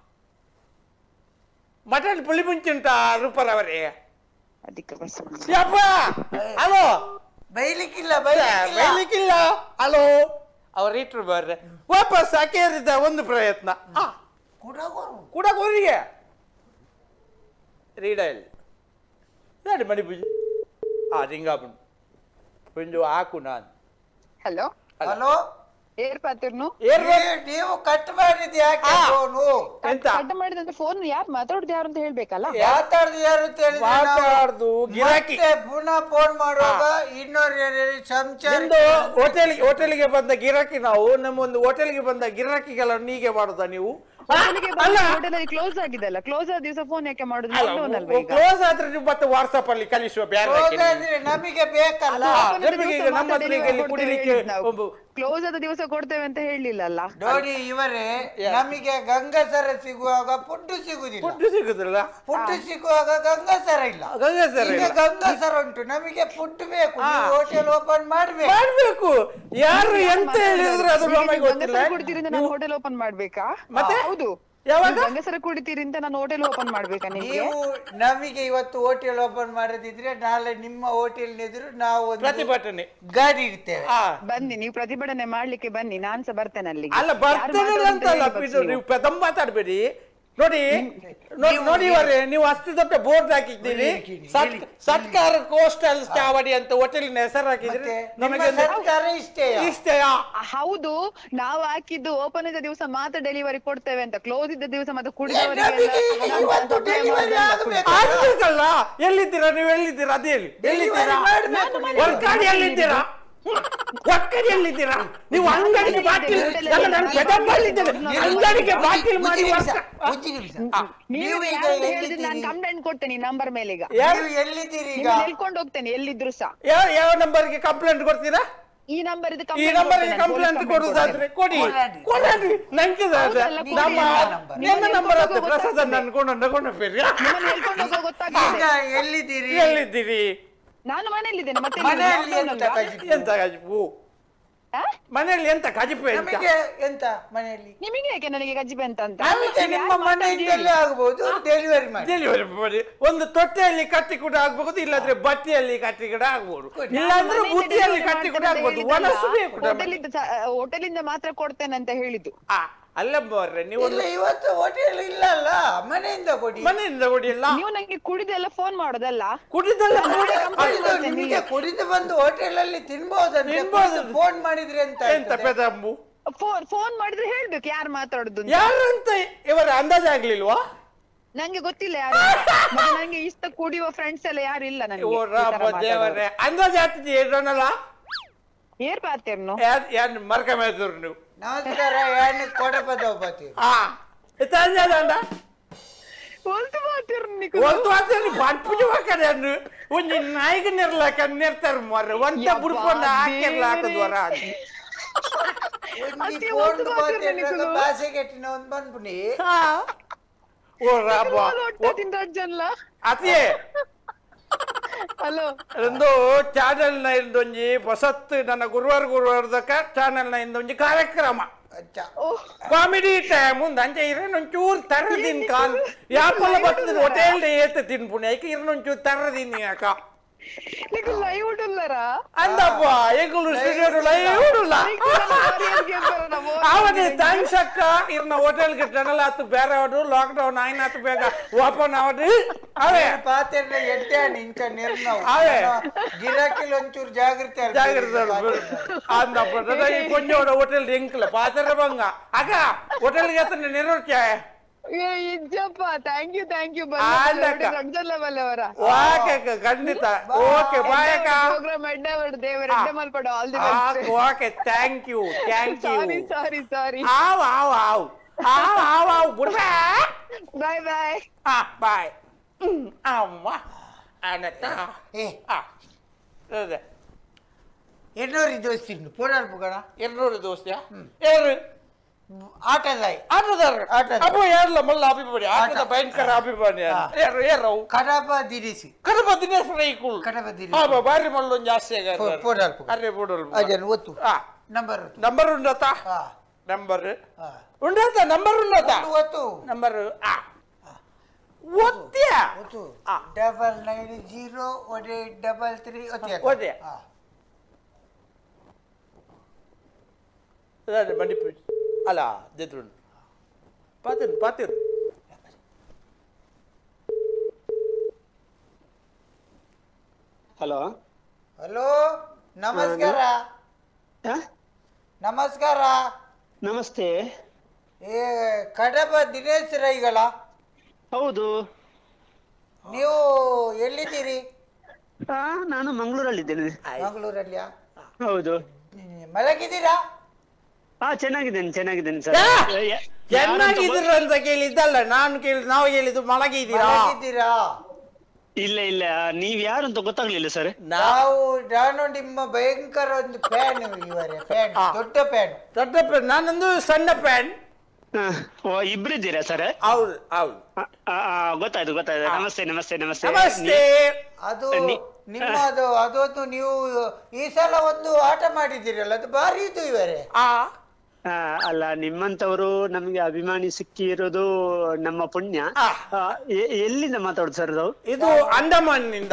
ಮಟನ್ ಪುಳಿ ಮುಂಚುಂಟಾ ರೂಪರವರೇ ಅದಕ್ಕೆ ಬಸ್ ಯಪ್ಪ ಹಲೋ ಬೈಲಿಕ್ಕಿಲ್ಲ ಬೈಲಿಕ್ಕಿಲ್ಲ ಹಲೋ ಅವ್ರ ಇಟ್ರು ಬರ್ರೆ ವಾಪಸ್ ಅಕೇರಿದ ಒಂದು ಪ್ರಯತ್ನ ಕೂಡ ಕೋರಿಗೆ ರೀಡಲ್ ನೋಡಿ ಮಣಿ ಪೂಜೆ ಆ ರಿಂಗಾಪುಣ್ ಕೊಂಚ ಹಾಕು ನಾನು ಹಲೋ ಹಲೋ ಏರ್ ಪಾತಿರ್ನು ನೀವು ಕಟ್ ಮಾಡಿದ್ ಯಾಕೆ ಫೋನು ಕಟ್ ಮಾಡಿದಂತ ಫೋನ್ ಯಾರು ಮಾತಾಡುದು ಯಾರು ಅಂತ ಹೇಳ್ಬೇಕಲ್ಲ ಮಾತಾಡ್ದು ಯಾರು ಅಂತ ಹೇಳಿದ್ರೆ ಮಾತಾಡ್ದು ಗಿರಾಕಿ ಪುನಃ ಫೋನ್ ಮಾಡುವಾಗ ಇನ್ನೊಂದು ಸಂಚಾರ ಹೋಟೆಲ್ಗೆ ಹೋಟೆಲ್ಗೆ ಬಂದ ಗಿರಾಕಿ ನಾವು ನಮ್ಮ ಒಂದು ಹೋಟೆಲ್ಗೆ ಬಂದ ಗಿರಾಕಿಗೆಲ್ಲ ನೀಗೆ ಮಾಡುದಾ ನೀವು ಹೋಟೆಲ್ ಕ್ಲೋಸ್ ಆಗಿದೆಲ್ಲ ಕ್ಲೋಸ್ ಆದ ದಿವಸ ಫೋನ್ ಯಾಕೆ ಮಾಡುದು ಕ್ಲೋಸ್ ಆದ್ರೆ ನೀವು ಮತ್ತೆ ವಾಟ್ಸ್ಆಪ್ ಅಲ್ಲಿ ಕಳಿಸುವ ಬೇರೆ ನಮಗೆ ಬೇಕಲ್ಲ ಕುಡಿಲಿಕ್ಕೆ ಕ್ಲೋಸ್ ಆದ ದಿವಸ ಕೊಡ್ತೇವೆ ಅಂತ ಹೇಳಿಲ್ಲಲ್ಲ ನೋಡಿ ಇವರೇ ನಮಗೆ ಗಂಗಸರ ಸಿಗುವಾಗ ಪುಡ್ಡು ಸಿಗುದಿಲ್ಲ ಫುಡ್ ಸಿಗುದಿಲ್ಲ ಪುಡ್ಡು ಸಿಗುವಾಗ ಗಂಗಸರ ಇಲ್ಲ ಗಂಗಸರ ಈಗ ಗಂಗಸರ ಉಂಟು ನಮಗೆ ಪುಡ್ ಬೇಕು ಹೋಟೆಲ್ ಓಪನ್ ಮಾಡ್ಬೇಕು ಮಾಡ್ಬೇಕು ಯಾರು ಎಂತ ಹೇಳಿದ್ರೆ ಅದು ನಮಗೆ ಗೊತ್ತಿಲ್ಲ ಕೊಡ್ತೀರಿ ನಾನು ಹೋಟೆಲ್ ಓಪನ್ ಮಾಡ್ಬೇಕಾ ಮತ್ತೆ ಹೌದು ಯಾವಾಗ ಗಂಗಸರ ಕುಡಿತೀರಿ ಅಂತ ನಾನು ಹೋಟೆಲ್ ಓಪನ್ ಮಾಡ್ಬೇಕಾ ನಿಮ್ಗೆ? ನೀವು ನಮಗೆ ಇವತ್ತು ಹೋಟೆಲ್ ಓಪನ್ ಮಾಡದಿದ್ರೆ ನಾಳೆ ನಿಮ್ಮ ಹೋಟೆಲ್ ಎದುರು ನಾವು ಒಂದು ಪ್ರತಿಭಟನೆ ಗಾಡಿ ಇಡ್ತೇವೆ. ಆ ಬನ್ನಿ, ನೀವು ಪ್ರತಿಭಟನೆ ಮಾಡ್ಲಿಕ್ಕೆ ಬನ್ನಿ, ನಾನ್ ಸಹ ಬರ್ತೇನೆ ಅಲ್ಲಿ. ಅಲ್ಲ ಬರ್ತೇನೆ ಅಂತಲ್ಲ ಇದು ನೀವು ಪ್ರಥಮ ಮಾತಾಡ್ಬೇಡಿ. ನೋಡಿ ನೋಡಿ ನೋಡಿ ಅವರೇ, ನೀವು ಅಷ್ಟು ದೊಡ್ಡ ಬೋರ್ಡ್ ಹಾಕಿದ್ದೀರಿ, ಸತ್ಕಾರ ಕೋಸ್ಟಲ್ ಚಾವಡಿ ಅಂತ ಹೋಟೆಲಿನ ಹೆಸರು ಹಾಕಿದ್ರಿ. ನಮಗೆ ಸರ್ಕಾರ ಇಷ್ಟೇ ಇಷ್ಟೇಯಾ? ಹೌದು, ನಾವು ಹಾಕಿದ್ದು ಓಪನ್ ಇದ್ದ ದಿವಸ ಮಾತ್ರ ಡೆಲಿವರಿ ಕೊಡ್ತೇವೆ ಅಂತ, ಕ್ಲೋಸ್ ಇದ್ದ ದಿವಸ ಮತ್ತೆ ಕುಡಿದವರಿಗೆ ಆಗ್ಬೇಕಲ್ಲ. ಎಲ್ಲಿದ್ದೀರಾ ನೀವು? ಎಲ್ಲಿದ್ದೀರಾ? ಅದೇ ಹೇಳಿ, ಎಲ್ಲಿದ್ದೀರಾ? ವರ್ಕಾಡಿ ಎಲ್ಲಿದ್ದೀರಾ? ಒಕ್ಕಡಿ ಎಲ್ಲಿದ್ದೀರಾ ನೀವು? ಅಂಗಡಿಗೆ ಬಾಟಿಲ್ ನಾನು ಬೆದಂಬಲ್ಲಿದ್ದೇನೆ, ಅಂಗಡಿಗೆ ಬಾಟಿಲ್ ಮಾಡಿ ನೀವು ಈಗ ಹೇಳಿದ್ರೆ ನಾನು ಕಂಪ್ಲೇಂಟ್ ಕೊಡ್ತೇನೆ ನಂಬರ್ ಮೇಲೆ. ಈಗ ನೀವು ಎಲ್ಲಿದ್ದೀರಿ? ಈಗ ಹೇಳ್ಕೊಂಡು ಹೋಗ್ತೇನೆ ಎಲ್ಲಿದ್ರು ಸಹ. ಯಾವ ಯಾವ ನಂಬರ್ಗೆ ಕಂಪ್ಲೇಂಟ್ ಕೊಡ್ತೀರಾ? ಈ ನಂಬರ್ ಇದು ಈ ನಂಬರ್ಗೆ ಕಂಪ್ಲೇಂಟ್ ಕೊಡುದಾದ್ರೆ ಕೊಡಿ, ಕೊಡಿ. ನಂಗೆ ನಮ್ಮ ನನ್ನ ನಂಬರ್ ಹತ್ತೆ ಪ್ರಸಾದ್ ಅನ್ಕೊಂಡು ನಗೊಂಡು ಬೇರೆ. ಹೇಳ್ಕೊಂಡು ಹೋಗೋ ಗೊತ್ತಾಗ್ತದೆ. ಈಗ ಎಲ್ಲಿದ್ದೀರಿ? ಎಲ್ಲಿದ್ದೀರಿ? ನಾನು ಮನೆಯಲ್ಲಿದ್ದೇನೆ. ಮತ್ತೆ ಮನೆಯಲ್ಲಿ ಎಂತ ಕಜಿಪು? ಎಂತ ಕಜಿಪು? ಮನೆಯಲ್ಲಿ ಎಂತ ಕಜಿಪು? ನಮಗೆ ಎಂತ ಮನೆಯಲ್ಲಿ? ನಿಮಗೆ ಯಾಕೆ ನನಗೆ ಗಜ್ಜಿಬೆ ಅಂತ ಅಂತ? ನಮಗೆ ನಿಮ್ಮ ಮನೆಯಿಂದಲೇ ಆಗಬಹುದು, ಡೆಲಿವರಿ ಮಾಡಿ. ಡೆಲಿವರಿ ಮಾಡಿ ಒಂದು ತೊಟ್ಟೆಯಲ್ಲಿ ಕಟ್ಟಿ ಕೂಡ ಆಗ್ಬಹುದು, ಇಲ್ಲಾಂದ್ರೆ ಬಟ್ಟೆಯಲ್ಲಿ ಕಟ್ಟಿ ಕೂಡ ಆಗ್ಬಹುದು, ಇಲ್ಲಾಂದ್ರೆ ಬುದ್ಧಿಯಲ್ಲಿ ಕಟ್ಟಿ ಕೂಡ ಆಗ್ಬಹುದು. ಹೋಟೆಲಿಂದ ಮಾತ್ರ ಕೊಡ್ತೇನೆ ಅಂತ ಹೇಳಿದ್ದು. ಅಲ್ಲ ಬರ್ರೆ, ನೀವು ಇವತ್ತು ಹೋಟೆಲ್ ಇಲ್ಲ ಅಲ್ಲ, ಮನೆಯಿಂದ ಕೊಡಿ. ಮನೆಯಿಂದ ಕೊಡಿಲ್ಲ. ನೀವು ನಂಗೆ ಕುಡಿದೆಲ್ಲ ಫೋನ್ ಮಾಡೋದಲ್ಲ? ಕುಡಿದಲ್ಲ ನಿಮಗೆ ಕುಡಿದು ಬಂದು ಹೋಟೆಲ್ ಅಲ್ಲಿ ತಿನ್ಬಹುದು. ಫೋನ್ ಮಾಡಿದ್ರೆ ಅಂತ ಎಂತ ಪೆದಂಬು? ಫೋನ್ ಫೋನ್ ಮಾಡಿದ್ರೆ ಹೇಳ್ಬೇಕು ಯಾರು ಮಾತಾಡುದು ಯಾರಂತ ಇವರ ಅಂದಾಜಾಗ್ಲಿಲ್ವಾ? ನಂಗೆ ಗೊತ್ತಿಲ್ಲ ಯಾರು. ನಂಗೆ ಇಷ್ಟ ಕುಡಿಯುವ ಫ್ರೆಂಡ್ಸ್ ಎಲ್ಲ ಯಾರು ಇಲ್ಲ ನನಗೆ. ಅಂದಾಜ್ ಆಗ್ತದೆ ಏನಲ್ಲ ಏರ್ ಪಾತೇರ್ನು ಯಾರು ಮರ್ಕ ಮೇದ್ರು ನೀವು. ನಮಸ್ಕಾರ, ಯಾರು ಕೊಡಪದ ಹೋಗ್ಬತ್ತೀವಿ. ಹಾ ಅಂದಾಜ ಒಲ್ತು ಮಾತಿರ್ ನಿಕು ಒಲ್ತು ಮಾತಿರ್ ಬಾಟ್ಪುಜ ಹಾಕದೆ ಅನ್ನು ಒಂಜಿ ನಾಯಿಗೆ ನಿರ್ಲಾಕ ನಿರ್ತಾರ ಮಾರ್ರೆ ಒಂದ ಬುಡ್ಕೊಂಡ ಹಾಕಿರ್ಲ ಹಾಕದ್ವರ ಒಂಜಿ ಕೋಂಡು ಬಾತಿರ್ನ ಭಾಷೆ ಕೆಟ್ಟಿನ ಒಂದು ಬಂದ್ಬಿಡಿ. ಓ ರಾಬಾ ತಿಂದಜ್ಜಲ್ಲ ಅತಿಯೇ ಹಲೋ ಒಂದು ಚಾನೆಲ್ ನ ಇಂದೊಂಜಿ ಹೊಸತ್ ನನ್ನ ಗುರುವಾರ ಗುರುವಾರದಕ್ಕ ಚಾನೆಲ್ ನ ಇಂದೊಂಜಿ ಕಾರ್ಯಕ್ರಮ ಕಾಮಿಡಿ ಟೈಮ್ ಅಂಚೆ ಇರನೊಂಚೂರು ತರದಿನ್ ಕಾಲ್ ಯಾಪಲ್ಲ ಬರ್ತದೆ ಹೋಟೆಲ್ ಏತ ತಿನ್ಪುಣಿ ಐಕ ಇರನೊಂಚೂರು ತರದಿನ್ ಯಾಕ ಲೈವ್ ಉಡಲ್ಲರಾ ಅಂದಪ್ಪ ಏಕಲು ಸ್ಟುಡಿಯೋ ಲೈವ್ ಉಡಲ್ಲ ಅವನೇ ಥ್ಯಾಂಕ್ಸ್ ಅಕ್ಕ ಇರ್ನ ಹೋಟೆಲ್ ಗೆ ಜನಲ್ ಆತು ಬೇರೆ ಅವರು ಲಾಕ್ ಡೌನ್ ಆಯ್ನ ಆತು ಬೇಗ ಓಪನ್ ಆವದು ಅವೇ ಪಾತೆರ್ನ ಎಡ್ಡೆ ಇಂಚ ನಿರ್ನವ ಅವೇ ಗಿರಾಕಿಲ್ ಒಂಚೂರು ಜಾಗೃತಿ ಜಾಗೃತಿ ಅಂದಪ್ಪ ಈ ಕೊಂಜೋಡ ಹೋಟೆಲ್ ಎಂಕ್ಲ ಪಾತೆರ ಬಂಗ ಅಕ್ಕ ಹೋಟೆಲ್ ಗೆ ಆತ ನಿರ್ವರ್ತ್ಯ ಇಜ್ಜಪ್ಪ ಥ್ಯಾಂಕ್ ಯು ಥ್ಯಾಂಕ್ ಯು ಬಲ್ಲವರ ಓಕೆ ಖಂಡಿತ ಓಕೆ ಬಾಯ್ ಅಕ್ಕ ಪ್ರೋಗ್ರಾಮ್ ಎಡ್ಡೆ ದೇವರ ಎಡ್ಡೆ ಮಲ್ಪಡ all the best okay thank you thank you sorry sorry sorry ಆವ್ ಆವ್ ಆವ್ ಆವ್ ಆವ್ ಆವ್ ಬುಡ್ಬಾ ಬೈ ಬೈ ಆ ಬಾಯ್ ಅಮ್ಮ ಅನತ ಏ ಆ ಅದೇ ಎನ್ನೂರು ದೋಸ್ತಿನ್ನು ಪೋಡಾಲ್ ಪುಗಣ ಎರಡ್ನೂರು ದೋಸ್ತಿಯಾ ಯಾರು ಆಟದಾಯಿ ಆಟದಾರ ಆಟದ ಅಪ್ಪ ಯಾರಲ್ಲ ಮಲ್ಲ ಅಭಿಮಾನಿ ಆಟದ ಭಯಂಕರ ಅಭಿಮಾನಿ ಯಾರು ಯಾರು ಕಡಪ ದಿರಿಸಿ ಕಡಪ ದಿನೇಶ್ ರೈಕುಲ್ ಕಡಪ ದಿರಿಸಿ ಆ ಬಾರಿ ಮಲ್ಲೊಂದು ಜಾಸ್ತಿ ಆಗ ಪೋಡಾಲ್ ಪುಗ ಅರೆ ಪೋಡಾಲ್ ಅಜನ್ ಒತ್ತು ಆ ನಂಬರ್ ನಂಬರ್ ಉಂಡತಾ ಹಾ ನಂಬರ್ ಹಾ ಉಂಡತಾ ನಂಬರ್ ಉಂಡತಾ ಒತ್ತು ನಂಬರ್ ಆ ಒತ್ತ್ಯ ಒತ್ತು ಆ double nine zero one eight double three ಒತ್ತ್ಯ ಒತ್ತ್ಯ ಹಾ ಅದೇ ಮಣಿಪುರ ಅಲ್ಲ ಜೆದ್ರುನ್ ಪಾತಿರ್ ಪಾತಿರ್ ಹಲೋ ಹಲೋ ನಮಸ್ಕಾರ ನಮಸ್ಕಾರ ನಮಸ್ತೆ ಏ ಕಡಪ ದಿನೇಶ್ ರೈಗಳ ಹೌದು ನೀವು ಎಲ್ಲಿದ್ದೀರಿ ಹಾ ನಾನು ಮಂಗಳೂರಲ್ಲಿದ್ದೇನೆ ಮಂಗಳೂರಲ್ಲಿಯಾ ಹೌದು ಮಲಗಿದ್ದೀರಾ ಹಾ ಚೆನ್ನಾಗಿದ್ದೇನೆ ಚೆನ್ನಾಗಿದ್ದೇನೆ ಸರ್ ಚೆನ್ನಾಗಿದ್ದೀರ ಅಂತ ಕೇಳಿದ್ದಲ್ಲ ನಾನು ಕೇಳಿ ನಾವು ಹೇಳಿದ್ದು ಮಲಗಿದ್ದೀರಾ ಮಲಗಿದ್ದೀರಾ ಇಲ್ಲ ಇಲ್ಲ ನೀವ್ ಯಾರು ಅಂತ ಗೊತ್ತಾಗ್ಲಿಲ್ಲ ಸರ್ ನಾವು ನಾನು ನಿಮ್ಮ ಭಯಂಕರ ಒಂದು ಫ್ಯಾನ್ ಇವರೇ ಫ್ಯಾನ್ ದೊಡ್ಡ ಫ್ಯಾನ್ ದೊಡ್ಡ ಫ್ಯಾನ್ ನಾನೊಂದು ಸಣ್ಣ ಫ್ಯಾನ್ ಓ ಇಬ್ರಿದ್ದೀರಾ ಸರ್ ಹೌದು ಹೌದು ಗೊತ್ತಾಯ್ತು ಗೊತ್ತಾಯ್ತು ನಮಸ್ತೆ ನಮಸ್ತೆ ನಮಸ್ತೆ ನಮಸ್ತೆ ಅದು ನಿಮ್ಮದು ಅದೊಂದು ನೀವು ಈ ಸಲ ಒಂದು ಆಟ ಮಾಡಿದ್ದೀರಲ್ಲ ಅದು ಭಾರಿ ಇದು ಇವರೇ ಆ ಆ, ಅಲ್ಲ ನಿಮ್ಮಂತವರು ನಮ್ಗೆ ಅಭಿಮಾನಿ ಸಿಕ್ಕಿರೋದು ನಮ್ಮ ಪುಣ್ಯ. ಆ. ಆ, ಎ- ಎಲ್ಲಿಂದ ಮಾತಾಡುದು ಸರ್ ನಾವು? ಇದು ಅಂಡಮಾನ್ನಿಂದ.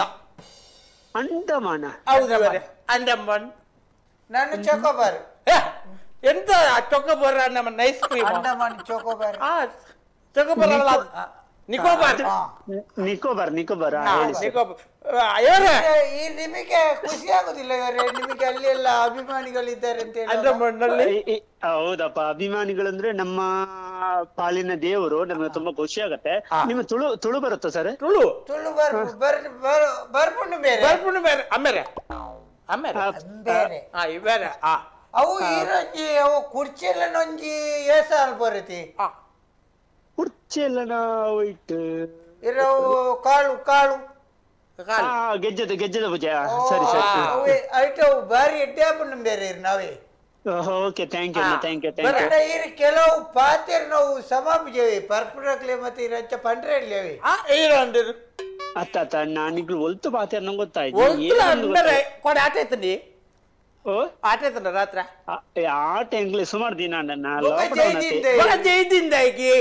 ಅಂಡಮಾನ? ಹೌದು ಬೇರೆ ಅಂಡಮಾನ್. ನಾನು ಚೋಕೋಬಾರ್. ಏ, ಎಂತ chocobar Andaman ice cream. Andaman chocobar. ಆ ಚೊಕೊಬಾರ ಅಲ್ಲ ನಿಕೋಬಾರ್. ನಿಕೋಬಾರ್ ನಿಕೋಬಾರ್ ಆ, ಹೇಳಿ ಸರ್. ನಿಕೋಬಾರ್. ಆ, ಇವರೇ ಈ ನಿಮಗೆ ಖುಷಿ ಆಗುದಿಲ್ಲ ಇವರೇ, ನಿಮಗೆ ಅಲ್ಲಿ ಎಲ್ಲ ಅಭಿಮಾನಿಗಳಿದ್ದಾರೆ ಅಂತ ಹೇಳಿ. ಅಂಡಮಾನ್ ನಲ್ಲಿ ಈ- ಈ- ಹೌದಪ್ಪ, ಅಭಿಮಾನಿಗಳಂದ್ರೆ ನಮ್ಮ ಪಾಲಿನ ದೇವರು, ನಮ್ಗೆ ತುಂಬಾ ಖುಷಿ ಆಗತ್ತೆ. ನಿಮ್ಮ ತುಳು ತುಳು ಬರುತ್ತಾ ಸರ್? ತುಳು ತುಳು ಬರ್ ಬರ್ ಬರ್ ಬರ್ಪುಣ್ಣು ಬೇರೆ. ಬರ್ಪುಣ್ಣು ಬೇರೆ ಅಮ್ಮೇರೆ ಅಮ್ಮೇರೆ ಬೇರೆ. ಆ ಇವೇರೆ. ಆ ಅವು ಈರೊಂಜಿ ಅವು ಕುರ್ಚಿಯೆಲ್ಲ ನೊಂಜಿ ಏಸ ಅಲ್ಬರತಿ. ಆ ಕುರ್ಚಿ ಎಲ್ಲ ನಾವು ಇಟ್ಟು ಇರವು ಕಾಳು ಕಾಳು ಕಾಲು. ಆ, ಗೆಜ್ಜದ ಗೆಜ್ಜದ ಪೂಜೆ. ಆ, ಸರಿ ಸರಿ. ಅವೇ ಐಟವು ಬಾರಿ ಎಡ್ಡೆ ಪುಣ್ಣು ಬೇರೆ ಇರ್ ನಾವೇ. Okay, thank you thank you thank you. But ಇರ್ ಕೆಲವು ಪಾತೆರ್ ನಾವು ಸಮಾಪಿಜೇವಿ ಪರ್ಪುರಕ್ಲೆ ಮತ್ತೆ ಇರಂಚ ಪಂಡ್ರೆಡ್ಲೇವಿ. ಆ ಈರಂದಿರು ಅತ್ತ ಅತ್ತ ನಾನಿಗ್ಲು ಒಲ್ತು ಪಾತೆ ಅನ್ನೋ ಗೊತ್ತಾಯ್ತು. ಒಳ್ಳೆ ಅಂದರೆ ಕೊಡೆ ಆಟ ಐತಂಡಿ. ಓ ಆಟ ಐತಂಡ ರಾತ್ರ ಆ- ಏ, ಆಟ ಎಂಗ್ಲಿ ಸುಮಾರು ದಿನ ಅಣ್ಣ ಒಬ್ಬ ಜೈದಿಂದೆ. ಮಗ ಜೈದಿಂದ ಈಗಿ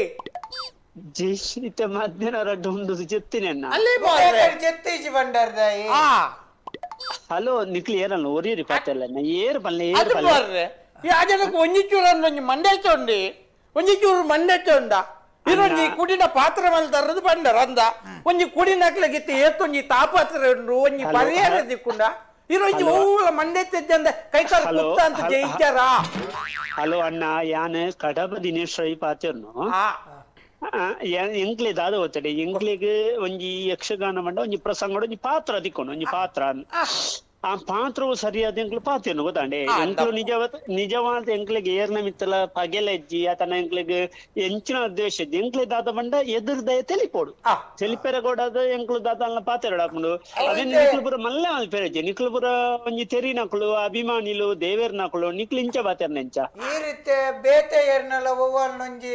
ಜೈಶಿತ ಮಧ್ಯಾಹ್ನ ಒಂದು ಚೆತ್ತಿನ ಅಣ್ಣ. ಅಲ್ಲಿ ಜೆತ್ತೀಜಿ ಬಂಡಾರ್ದಾಯಿ. ಆ ಹಲೋ ನಿಕ್ಲಿ ಏರಲ್ಲ ಒರಿಯರಿ ಪಾತೆ ಎಲ್ಲ ನಾ ಏರು ಬಲ್ಲೆ ಏರು ಅದು ಬಲ್ಲೆ. ಬರ್ರೆ ಈ ಆಜನಕ್ಕೆ ಒಂಜಿ ಚೂರು ಒಂಜಿ ಮಂಡೆಚ್ಚೊಂಡಿ ಒಂಜಿ ಚೂರು ಮಂಡೆಚ್ಚೊಂಡ ಇರೊಂಜಿ ಕುಡಿನ ಪಾತ್ರ ಮಲ್ತಾರದು ಬಂಡರ ಅಂದ ಒಂಜಿ ಕುಡಿನಕ್ಲೆ ಗಿತ್ತಿ ಏತ್ತೊಂಜಿ ತಾಪಾತ್ರ ಉಂಡು ಒಂಜಿ ಪರಿಹಾರ ದಿಕ್ಕುಂಡ ಇರೊಂಜಿ ಹೂವುಲ ಮಂಡೆಚ್ಚಂದ ಕೈಕಾಲು ಹಲೋ, ಕುತ್ತ ಅಂತ ಹಲೋ, ಜಯಿಚಾರ. ಹಲೋ ಅಣ್ಣ, ಯಾನ್ ಕಡಬ ದಿನೇಶ್ವರಿ ಪಾತೆರ್ನು ಆ ಎಂಕ್ಲೆ ದಾದ ಹೋಗ್ತಡೆ. ಎಂಕ್ಲೆಗ್ ಒಂಜಿ ಯಕ್ಷಗಾನ ಮಂಡ ಒಂಜಿ ಪ್ರಸಂಗ ಒಂಜಿ ಪಾತ್ರ ದಿಕ್ಕೊಂಡು ಒಂಜಿ ಪಾತ್ರ ಆ ಪಾತ್ರವು ಸರಿಯಾದ ಎಂಕ್ಲು ಪಾತೆರ್ನು ಗೊತ್ತಾಂಡೆ. ಎಂಕ್ಲು ನಿಜವಾದ ನಿಜವಾದ ಎಂಕ್ಲೆಗ್ ಏರ್ನ ಮಿತ್ತಲ ಪಗೆಲ ಎಜ್ಜಿ ಆತನ ಎಂಕ್ಲೆಗ್ ಎಂಚಿನ ಉದ್ದೇಶ ಇಜ್ಜಿ ಎಂಕ್ಲೆ ದಾದ ಬಂಡ ಎದುರ್ದಯ ತೆಲಿಪೋಡು ತೆಲಿಪೆರ ಕೊಡಾದ ಎಂಕ್ಲು ದಾದ ಪಾತೆರಡು ಹಾಕೊಂಡು ಅದೇ ನಿಕ್ಲು ಪುರ ಮಲ್ಲ ಮಲ್ಪೆರಜ್ಜಿ ನಿಕ್ಲು ಪುರ ಒಂಜಿ ತೆರಿನಕ್ಲು ಅಭಿಮಾನಿಲು ದೇವೇರ್ನಕ್ಲು ನಿಕ್ಲು ಇಂಚ ಪಾತೆರ್ನ ಎಂಚ ಈ ರೀತಿ ಬೇತೆ ಏರ್ನಲ್ಲ ಒವ್ವನ್ನೊಂಜಿ.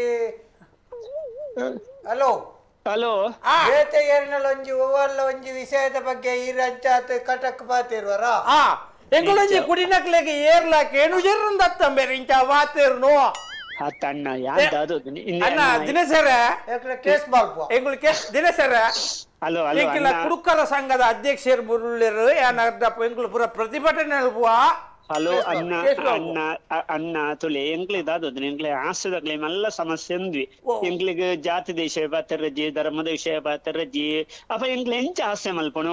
ಹಲೋ ಹಲೋ ಬೇತೆ ಏರ್ನಲ್ಲ ಒಂಜಿ ಒವ್ವಲ್ಲ ಒಂಜಿ ವಿಷಯದ ಬಗ್ಗೆ ಈ ರಂಚಾತ್ ಕಟಕ್ ಪಾತಿರುವರ. ಆ ಎಂಗಳೊಂಜಿ ಕುಡಿನಕ್ಲೆಗೆ ಏರ್ಲಾಕ ಏನು ಜರ್ರಂದ ಅತ್ತಂಬೇರೆ ಇಂಚ ವಾತೇರ್ನು ಅಣ್ಣ ಯಾವ್ದು ಅಣ್ಣ ದಿನಸರ ಯಾಕಂದ್ರೆ ಕೇಸ್ ಬಾಲ್ಪು ಎಂಗಳಿಗೆ ದಿನಸರ ಹಲೋ ಹಲೋ ಈಗಿನ ಕುಡುಕರ ಸಂಘದ ಅಧ್ಯಕ್ಷರು ಬುರುಳ್ಳಿರು ಏನರ್ದಪ್ಪ ಎಂಗಳು ಪುರ ಪ್ರತಿಭಟನೆ ಅಲ್ವಾ. ಹಲೋ ಅಣ್ಣ ಅಣ್ಣ ಅಣ್ಣ ತುಲೆ ಎಂಕ್ಲೆ ದಾದ ಎಂಕ್ಲೆ ಆಸದಕ್ಲೆ ಎಲ್ಲ ಸಮಸ್ಯೆ ಅಂದ್ವಿ. ಎಂಕ್ಲಿಗೆ ಜಾತಿ ದೇಶ ಬಾತರಜ್ಜಿ ಧರ್ಮದ ವಿಷಯ ಬಾತರಜ್ಜಿ ಅಪ್ಪ ಎಂಕ್ಲೆ ಎಂಚ ಹಾಸ್ಯ ಮಲ್ಪನು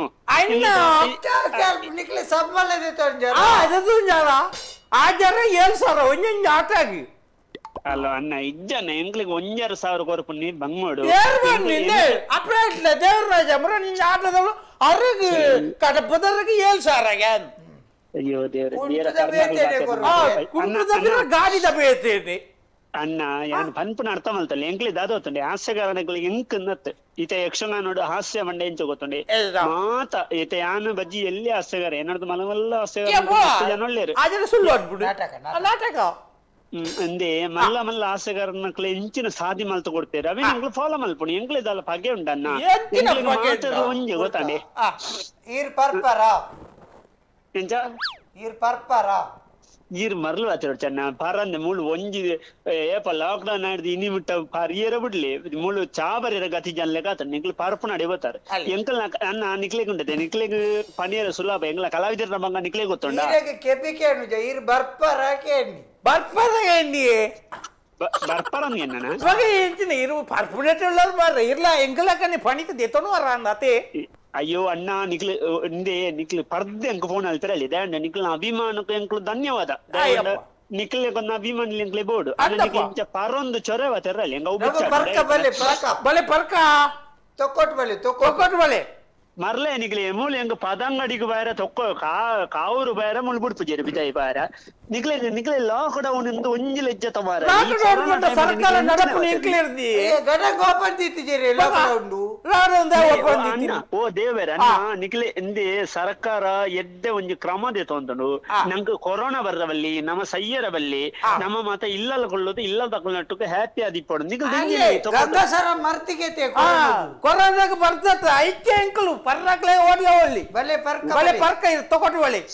ನಿಕ್ಲೆ ಸಬ್ಬಲ್ಲದೆ ತೊಂಜರ. ಅದು ಜನ ಆ ಜನ ಏಳು ಸಾವಿರ ಒಂದೊಂದು ಆಟ ಆಗಿ ಹಲೋ ಅಣ್ಣ ಇಜ್ಜನ ಎಂಕ್ಲಿಗೆ ಒಂಜಾರ ಸಾವಿರ ಕೊರಪು ನೀ ಬಂಗ್ಮಾಡು ಅಪ್ರಾಟ್ಲ ದೇವರಾಜ ಮರ ನಿನ್ನ ಆಟದವಳು ಅವ್ರಿಗೆ ಕಡಪದವ್ರಿಗೆ ಏಳು ಸಾವಿರ ಆಗ್ಯಾನ. ಅಯ್ಯೋ ದೇವ್ರೆ ಕುಟುಂಬದ ಗಾಡಿ ದಬೇತೇನೆ ಅಣ್ಣ ಯಾನ್ ಪನ್ಪುನ ಅರ್ಥ ಮಲ್ತಲ್ಲ ಎಂಕ್ಲಿ ದಾದ ಗೊತ್ತುಂಡೆ ಹಾಸ್ಯಗಾರನಿಗಳು ಎಂಕ್ ನತ್ ಈತ ಯಕ್ಷಗಾನ ನೋಡು ಹಾಸ್ಯ ಮಂಡೆ ಎಂಚ ಗೊತ್ತುಂಡೆ ಮಾತ ಈತ ಯಾನ ಬಜ್ಜಿ ಎಲ್ಲಿ ಹಾಸ್ಯಗಾರ ಏನಾದ್ರು ಮಲವಲ್ಲ ಹಾಸ್ಯಗಾರ ಜನ ಒಳ್ಳೆಯರು ಅದನ್ನ ಸುಳ್ಳು ಅಂದ್ಬಿಡು ನಾಟಕ ಹ್ಮ್ ಅಂದೆ ಮಲ್ಲ ಮಲ್ಲ ಹಾಸ್ಯಗಾರನಕ್ಲೆ ಎಂಚಿನ ಸಾಧಿ ಮಲ್ತು ಕೊಡ್ತೇವೆ ಅವೇ ಎಂಗ್ಲು ಫಾಲೋ ಮಲ್ಪುಣಿ ಎಂಗ್ಲಿದಲ್ಲ ಪಗೆ ಉಂಟಣ್ಣ ಎಂಗ್ಲಿಗೆ ಮಾತಾಡ ಒಂಜೆ ಗೊತ್ತಾಂಡೆ ಈರ್ ಪರ್ಪರ ಎಂಚ ಈರ್ ಪರ್ಪರ ಈರ್ ಮರ್ಲು ಆಚರು ಚೆನ್ನ ಪರಂದೆ ಮುಳು ಒಂಜಿ ಏಪ ಲಾಕ್ ಡೌನ್ ಆಡಿದ ಇನಿ ಮುಟ್ಟ ಪರಿಯರ ಬಿಡ್ಲಿ ಮುಳು ಚಾಬರಿರ ಗತಿ ಜನ್ಲೆ ಕಾತ ನಿಕ್ಲು ಪರ್ಪು ನಡಿ ಬರ್ತಾರೆ ಎಂಕಲ್ ಅನ್ನ ನಿಕ್ಲೆಗ್ ಉಂಟದೆ ನಿಕ್ಲೆಗ್ ಪನಿಯರ ಸುಲಭ ಎಂಗ್ಲ ಕಲಾವಿದರ ಬಂಗ ನಿಕ್ಲೆಗ್ ಗೊತ್ತುಂಡ ಕೆಪಿ ಕೇನು ಈರ್ ಬರ್ಪರ ಕೇಣಿ ಬರ್ಪರ ಏನಿ ಬರ್ಪರನ್ ಎನ್ನ ಇವಾಗ ಎಂಚಿನ ಇರು ಪರ್ಪುನೇಟ್ ಉಳ್ಳರು ಬಾರ ಇರ್ಲ ಎಂಗಲಕನಿ ಪಣಿತ ದೇತನು ವರ ಅಂದತೆ ಅಯ್ಯೋ ಅಣ್ಣ ನಿಕ್ಲು ಇಂದೆ ನಿಕ್ಲು ಪರ್ದೆ ಎಂಕ್ ಫೋನ್ ಅಲ್ಲಿ ತೆರಳಿ ದಂಡ ನಿಕ್ಲ ಅಭಿಮಾನಕ್ಕೆ ಎಂಕ್ಲು ಧನ್ಯವಾದ ನಿಕ್ಲೆ ಕೊಂದ ಅಭಿಮಾನಿ ಎಂಕ್ಲೆ ಬೋರ್ಡು ನಿಕ್ಲ ಪರೊಂದು ಚೊರೆವ ತೆರಳಿ ಎಂಗ ಬಲೆ ಪರ್ಕ ತೊಕ್ಕೊಟ್ ಬಲೆ ತೊಕ್ಕೊಟ್ ಬಲೆ ಮರ್ಲೆ ನಿಕ್ಲೆ ಮೂಲೆ ಎಂಗ ಪದಂಗಡಿಗೆ ಬಾರ ತೊಕ್ಕೋ ಕಾ ಕಾವೂರು ಬಾರ ಮುಳು ಬಿಡ್ಪು ಜರಿ ಬಿಜಾಯಿ ಬಾರ ನಿಕ್ಲೆ ನಿಕ್ಲೆ ಲಾಕ್ ಡೌನ್ ಇಂದ ಒಂಜಿಲ ಇಜ್ಜತ ಬಾರ ಸರ್ಕಾರ ನಡಪು ನಿಕ್ಲಿರ್ದಿ ಗಡ ಗೋಪನ್ ದಿತ್ತಿಜೇರಿ ಲಾಕ್ಡೌನ್ ಅಣ್ಣ ಓ ದೇವರ ಅಣ್ಣ ನಿಕ್ಲೆ ಇಂದೆ ಸರ್ಕಾರ ಎಡ್ಡೆ ಒಂಜಿ ಕ್ರಮದೆ ತೊಂದನು ನಂಗೆ ಕೊರೋನಾ ಬರ್ರವಲ್ಲಿ ನಮ್ಮ ಸಯ್ಯರ ಬಲ್ಲಿ ನಮ್ಮ ಮಾತ ಇಲ್ಲಲ್ಲ ಕೊಳ್ಳೋದು ಇಲ್ಲ ತಗೊಳ್ಳೋಟಕ್ಕೆ ಹ್ಯಾಪಿ ಆದಿಪ್ಪಡು ನಿಕ್ಲೆ ಗಂಗಸರ ಮರ್ತಿಗೆ ಕೊರೋನಾಗ ಬರ್ತದ ಐಕ್ಯ ಅಂಕಲು ಪರ್ನಾಕ್ಲೆ ಓಡ್ಲ ಒಳ್ಳಿ ಬಲೆ ಪರ್ಕ ಬಲೆ ಪರ್ಕ ಇದು ತಗೊಟ್ಟು ಒಳ್ಳಿ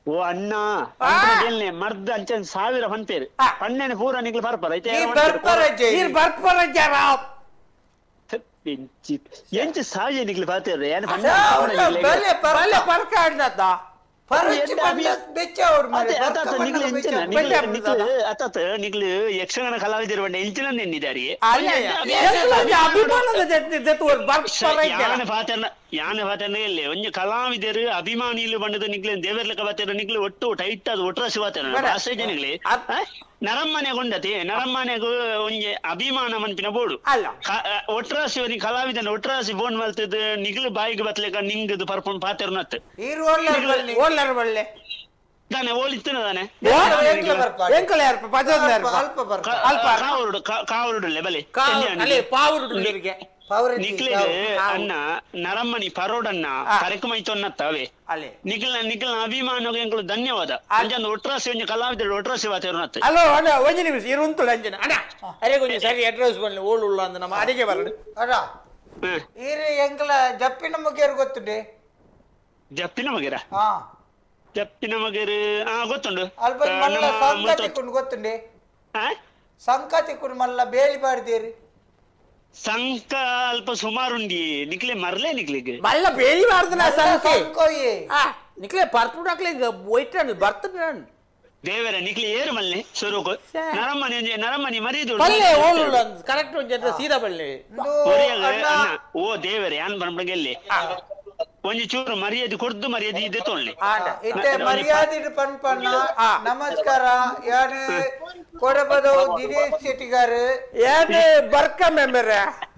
ಓ ಅಣ್ಣ ಅಂತೇನೆ ಮರ್ದ ಅಂಚನ್ ಸಾವಿರ ಪಂತೇರು ಪಣ್ಣೆನೆ ಪೂರ ನಿಗ್ಲು ಬರ್ಪಾರ ಐತೆ ಇರ್ ಬರ್ಪರಜ್ಜ ರಾವ್ ಎಂಚಿ ಎಂಚಿ ಸಾಯ ನಿಗ್ಲು ಪಾತೇರು ಏನ್ ಬಲೆ ಬಲೆ ಪರ್ಕಾಡ್ನದ ಪರಚಿ ಬಂದಸ್ ಬೆಚ್ಚವ್ರು ಅದೇ ಅತಾತ ನಿಗ್ಲು ಎಂಚಿನ ನಿಗ್ಲು ನಿಗ್ಲು ಅತಾತ ನಿಗ್ಲು ಯಕ್ಷಗಾನ ಕಲಾವಿದರು ಬಂದ ಎಂಚಿನ ನೆನ್ನಿದಾರಿ ಅಭಿಮಾನದ ಜೊತೆ ಬರ್ಪರಜ್ಜ ಯಾನೆ ಪಾತೇರ್ನ ಯಾನೆ ಪಾತೇರ್ನ ಎಲ್ಲಿ ಒಂಜಿ ಕಲಾವಿದರು ಅಭಿಮಾನಿಲು ಬಂದದ ನಿಗ್ಲು ದೇವರ್ಲಕ ಪಾತೇರ ನಿಗ್ಲು ಒಟ್ಟು ಟೈಟ್ ಅದು ಒಟ್ರಾಸಿ ಪಾತೇರ ಭಾಷೆ ನಿಗ್ಲಿ ನರಮ್ಮನೆ ಗೊಂಡತಿ ನರಮ್ಮನೆಗೂ ಒಂಜಿ ಅಭಿಮಾನ ಮನ್ಪಿನ ಬೋಡು ಅಲ್ಲ ಒಟ್ರಾಸಿ ಅವನಿಗೆ ಕಲಾವಿದನ ಒಟ್ರಾಸಿ ಬೋನ್ ಮಲ್ತದ ನಿಗ್ಲು ಬಾಯಿಗೆ ಬತ್ಲೆಕ ನಿಂಗದು ಪರ್ಪೊಂಡ್ ಪಾತೇರ್ನತ್ ಓಲ್ಲರ್ ಬಳ್ಳೆ ತಾನೆ ಓಲಿತ್ತನ ತಾನೆ ಎಂಕಲ ಯಾರ್ಪ ಪಜೊಂದ ಯಾರ್ಪ ಅಲ್ಪ ಬರ್ಕ ಅಲ್ಪ ಕಾವರುಡು ಕಾವರುಡುಲ್ಲೆ ಬಲೆ ಅಲೆ ಪಾವುರುಡು ನಿರ್ಗೆ ನಿಕ್ಲಿಗೆ ಅಣ್ಣ ನರಮ್ಮನಿ ಪರೋಡನ್ನ ಕರೆಕಮೈತೊನ್ನತ್ತವೆ ಅಲೆ ನಿಖಿಲ್ನ ನಿಖಿಲ್ನ ಅಭಿಮಾನಗೆ ಎಂಕಲು ಧನ್ಯವಾದ ಅಂಜಂದು ಒಟ್ರಾಸಿ ಒಂಜಿ ಕಲಾವಿದರು ಒಟ್ರಾಸಿ ವಾತೇರ್ನತ್ ಅಲೋ ಅಣ್ಣ ಒಂಜಿ ನಿಮಿಷ ಇರುಂತುಳ ಅಂಜನ ಅಣ್ಣ ಅರೆ ಕೊಂಚ ಸರಿ ಅಡ್ರೆಸ್ ಬನ್ನಿ ಓಳುಳ್ಳ ಅಂದ ನಮ್ಮ ಅಡಿಗೆ ಬರಡು ಅಡ ಈರಿ ಎಂಕಲ ಜಪ್ಪಿನ ಮುಗಿಯರು ಗೊತ್ತುಂಡೆ ಜಪ್ಪಿನ ಮಗೇರ ಹಾ ಜಪ್ಪಿನ ಮಗೇರು ಆ ಗೊತ್ತುಂಡು ಅಲ್ಪ ಮಲ್ಲ ಸಂಕತಿಕೊಂಡು ಗೊತ್ತುಂಡೆ ಆ ಸಂಕತಿಕೊಂಡು ಮಲ್ಲ ಬೇಲಿ ಬಾಡ್ದೇರಿ ಸಂಕ ಅಲ್ಪ ಸುಮಾರುಂಡಿ ನಿಕ್ಲೆ ಮರ್ಲೆ ನಿಕ್ಲಿಗೆ ಮಲ್ಲ ಬೇಲಿ ಬಾರ್ದನ ಸಂಕೆ ಸಂಕೋಯಿ ಆ ನಿಕ್ಲೆ ಪರ್ಪುಡ್ ಹಾಕ್ಲಿ ಒಯ್ಟನ್ ಬರ್ತನ ದೇವರ ನಿಕ್ಲಿ ಏರು ಮಲ್ಲೆ ಸ್ವರೂಪ ನರಮ್ಮನಿ ಒಂಜಿ ನರಮ್ಮನಿ ಮರಿದು ಪಲ್ಲೆ ಓಳುಳ್ಳ ಕರೆಕ್ಟ್ ಒಂಜಿ ಸೀದಾ ಬಳ್ಳಿ ಓ ದೇವರೇ ಯಾನ್ ಬಂಬಗೆಲ್ಲಿ ಒಂಜಿ ಚೂರು ಮರ್ಯಾದೆ ಕೊಡ್ದು ಮರ್ಯಾದೆ ಇದೆ ತೊಳ್ಳಿ ಇತ್ತೆ ಮರ್ಯಾದೆ ಪನ್ಪನ್ನ ನಮಸ್ಕಾರ ಯಾರು ಕೊಡಬದು ದಿನೇಶ್ ಶೆಟ್ಟಿ ಗಾರು ಏನು ಬರ್ಕ ಮೆಂಬರ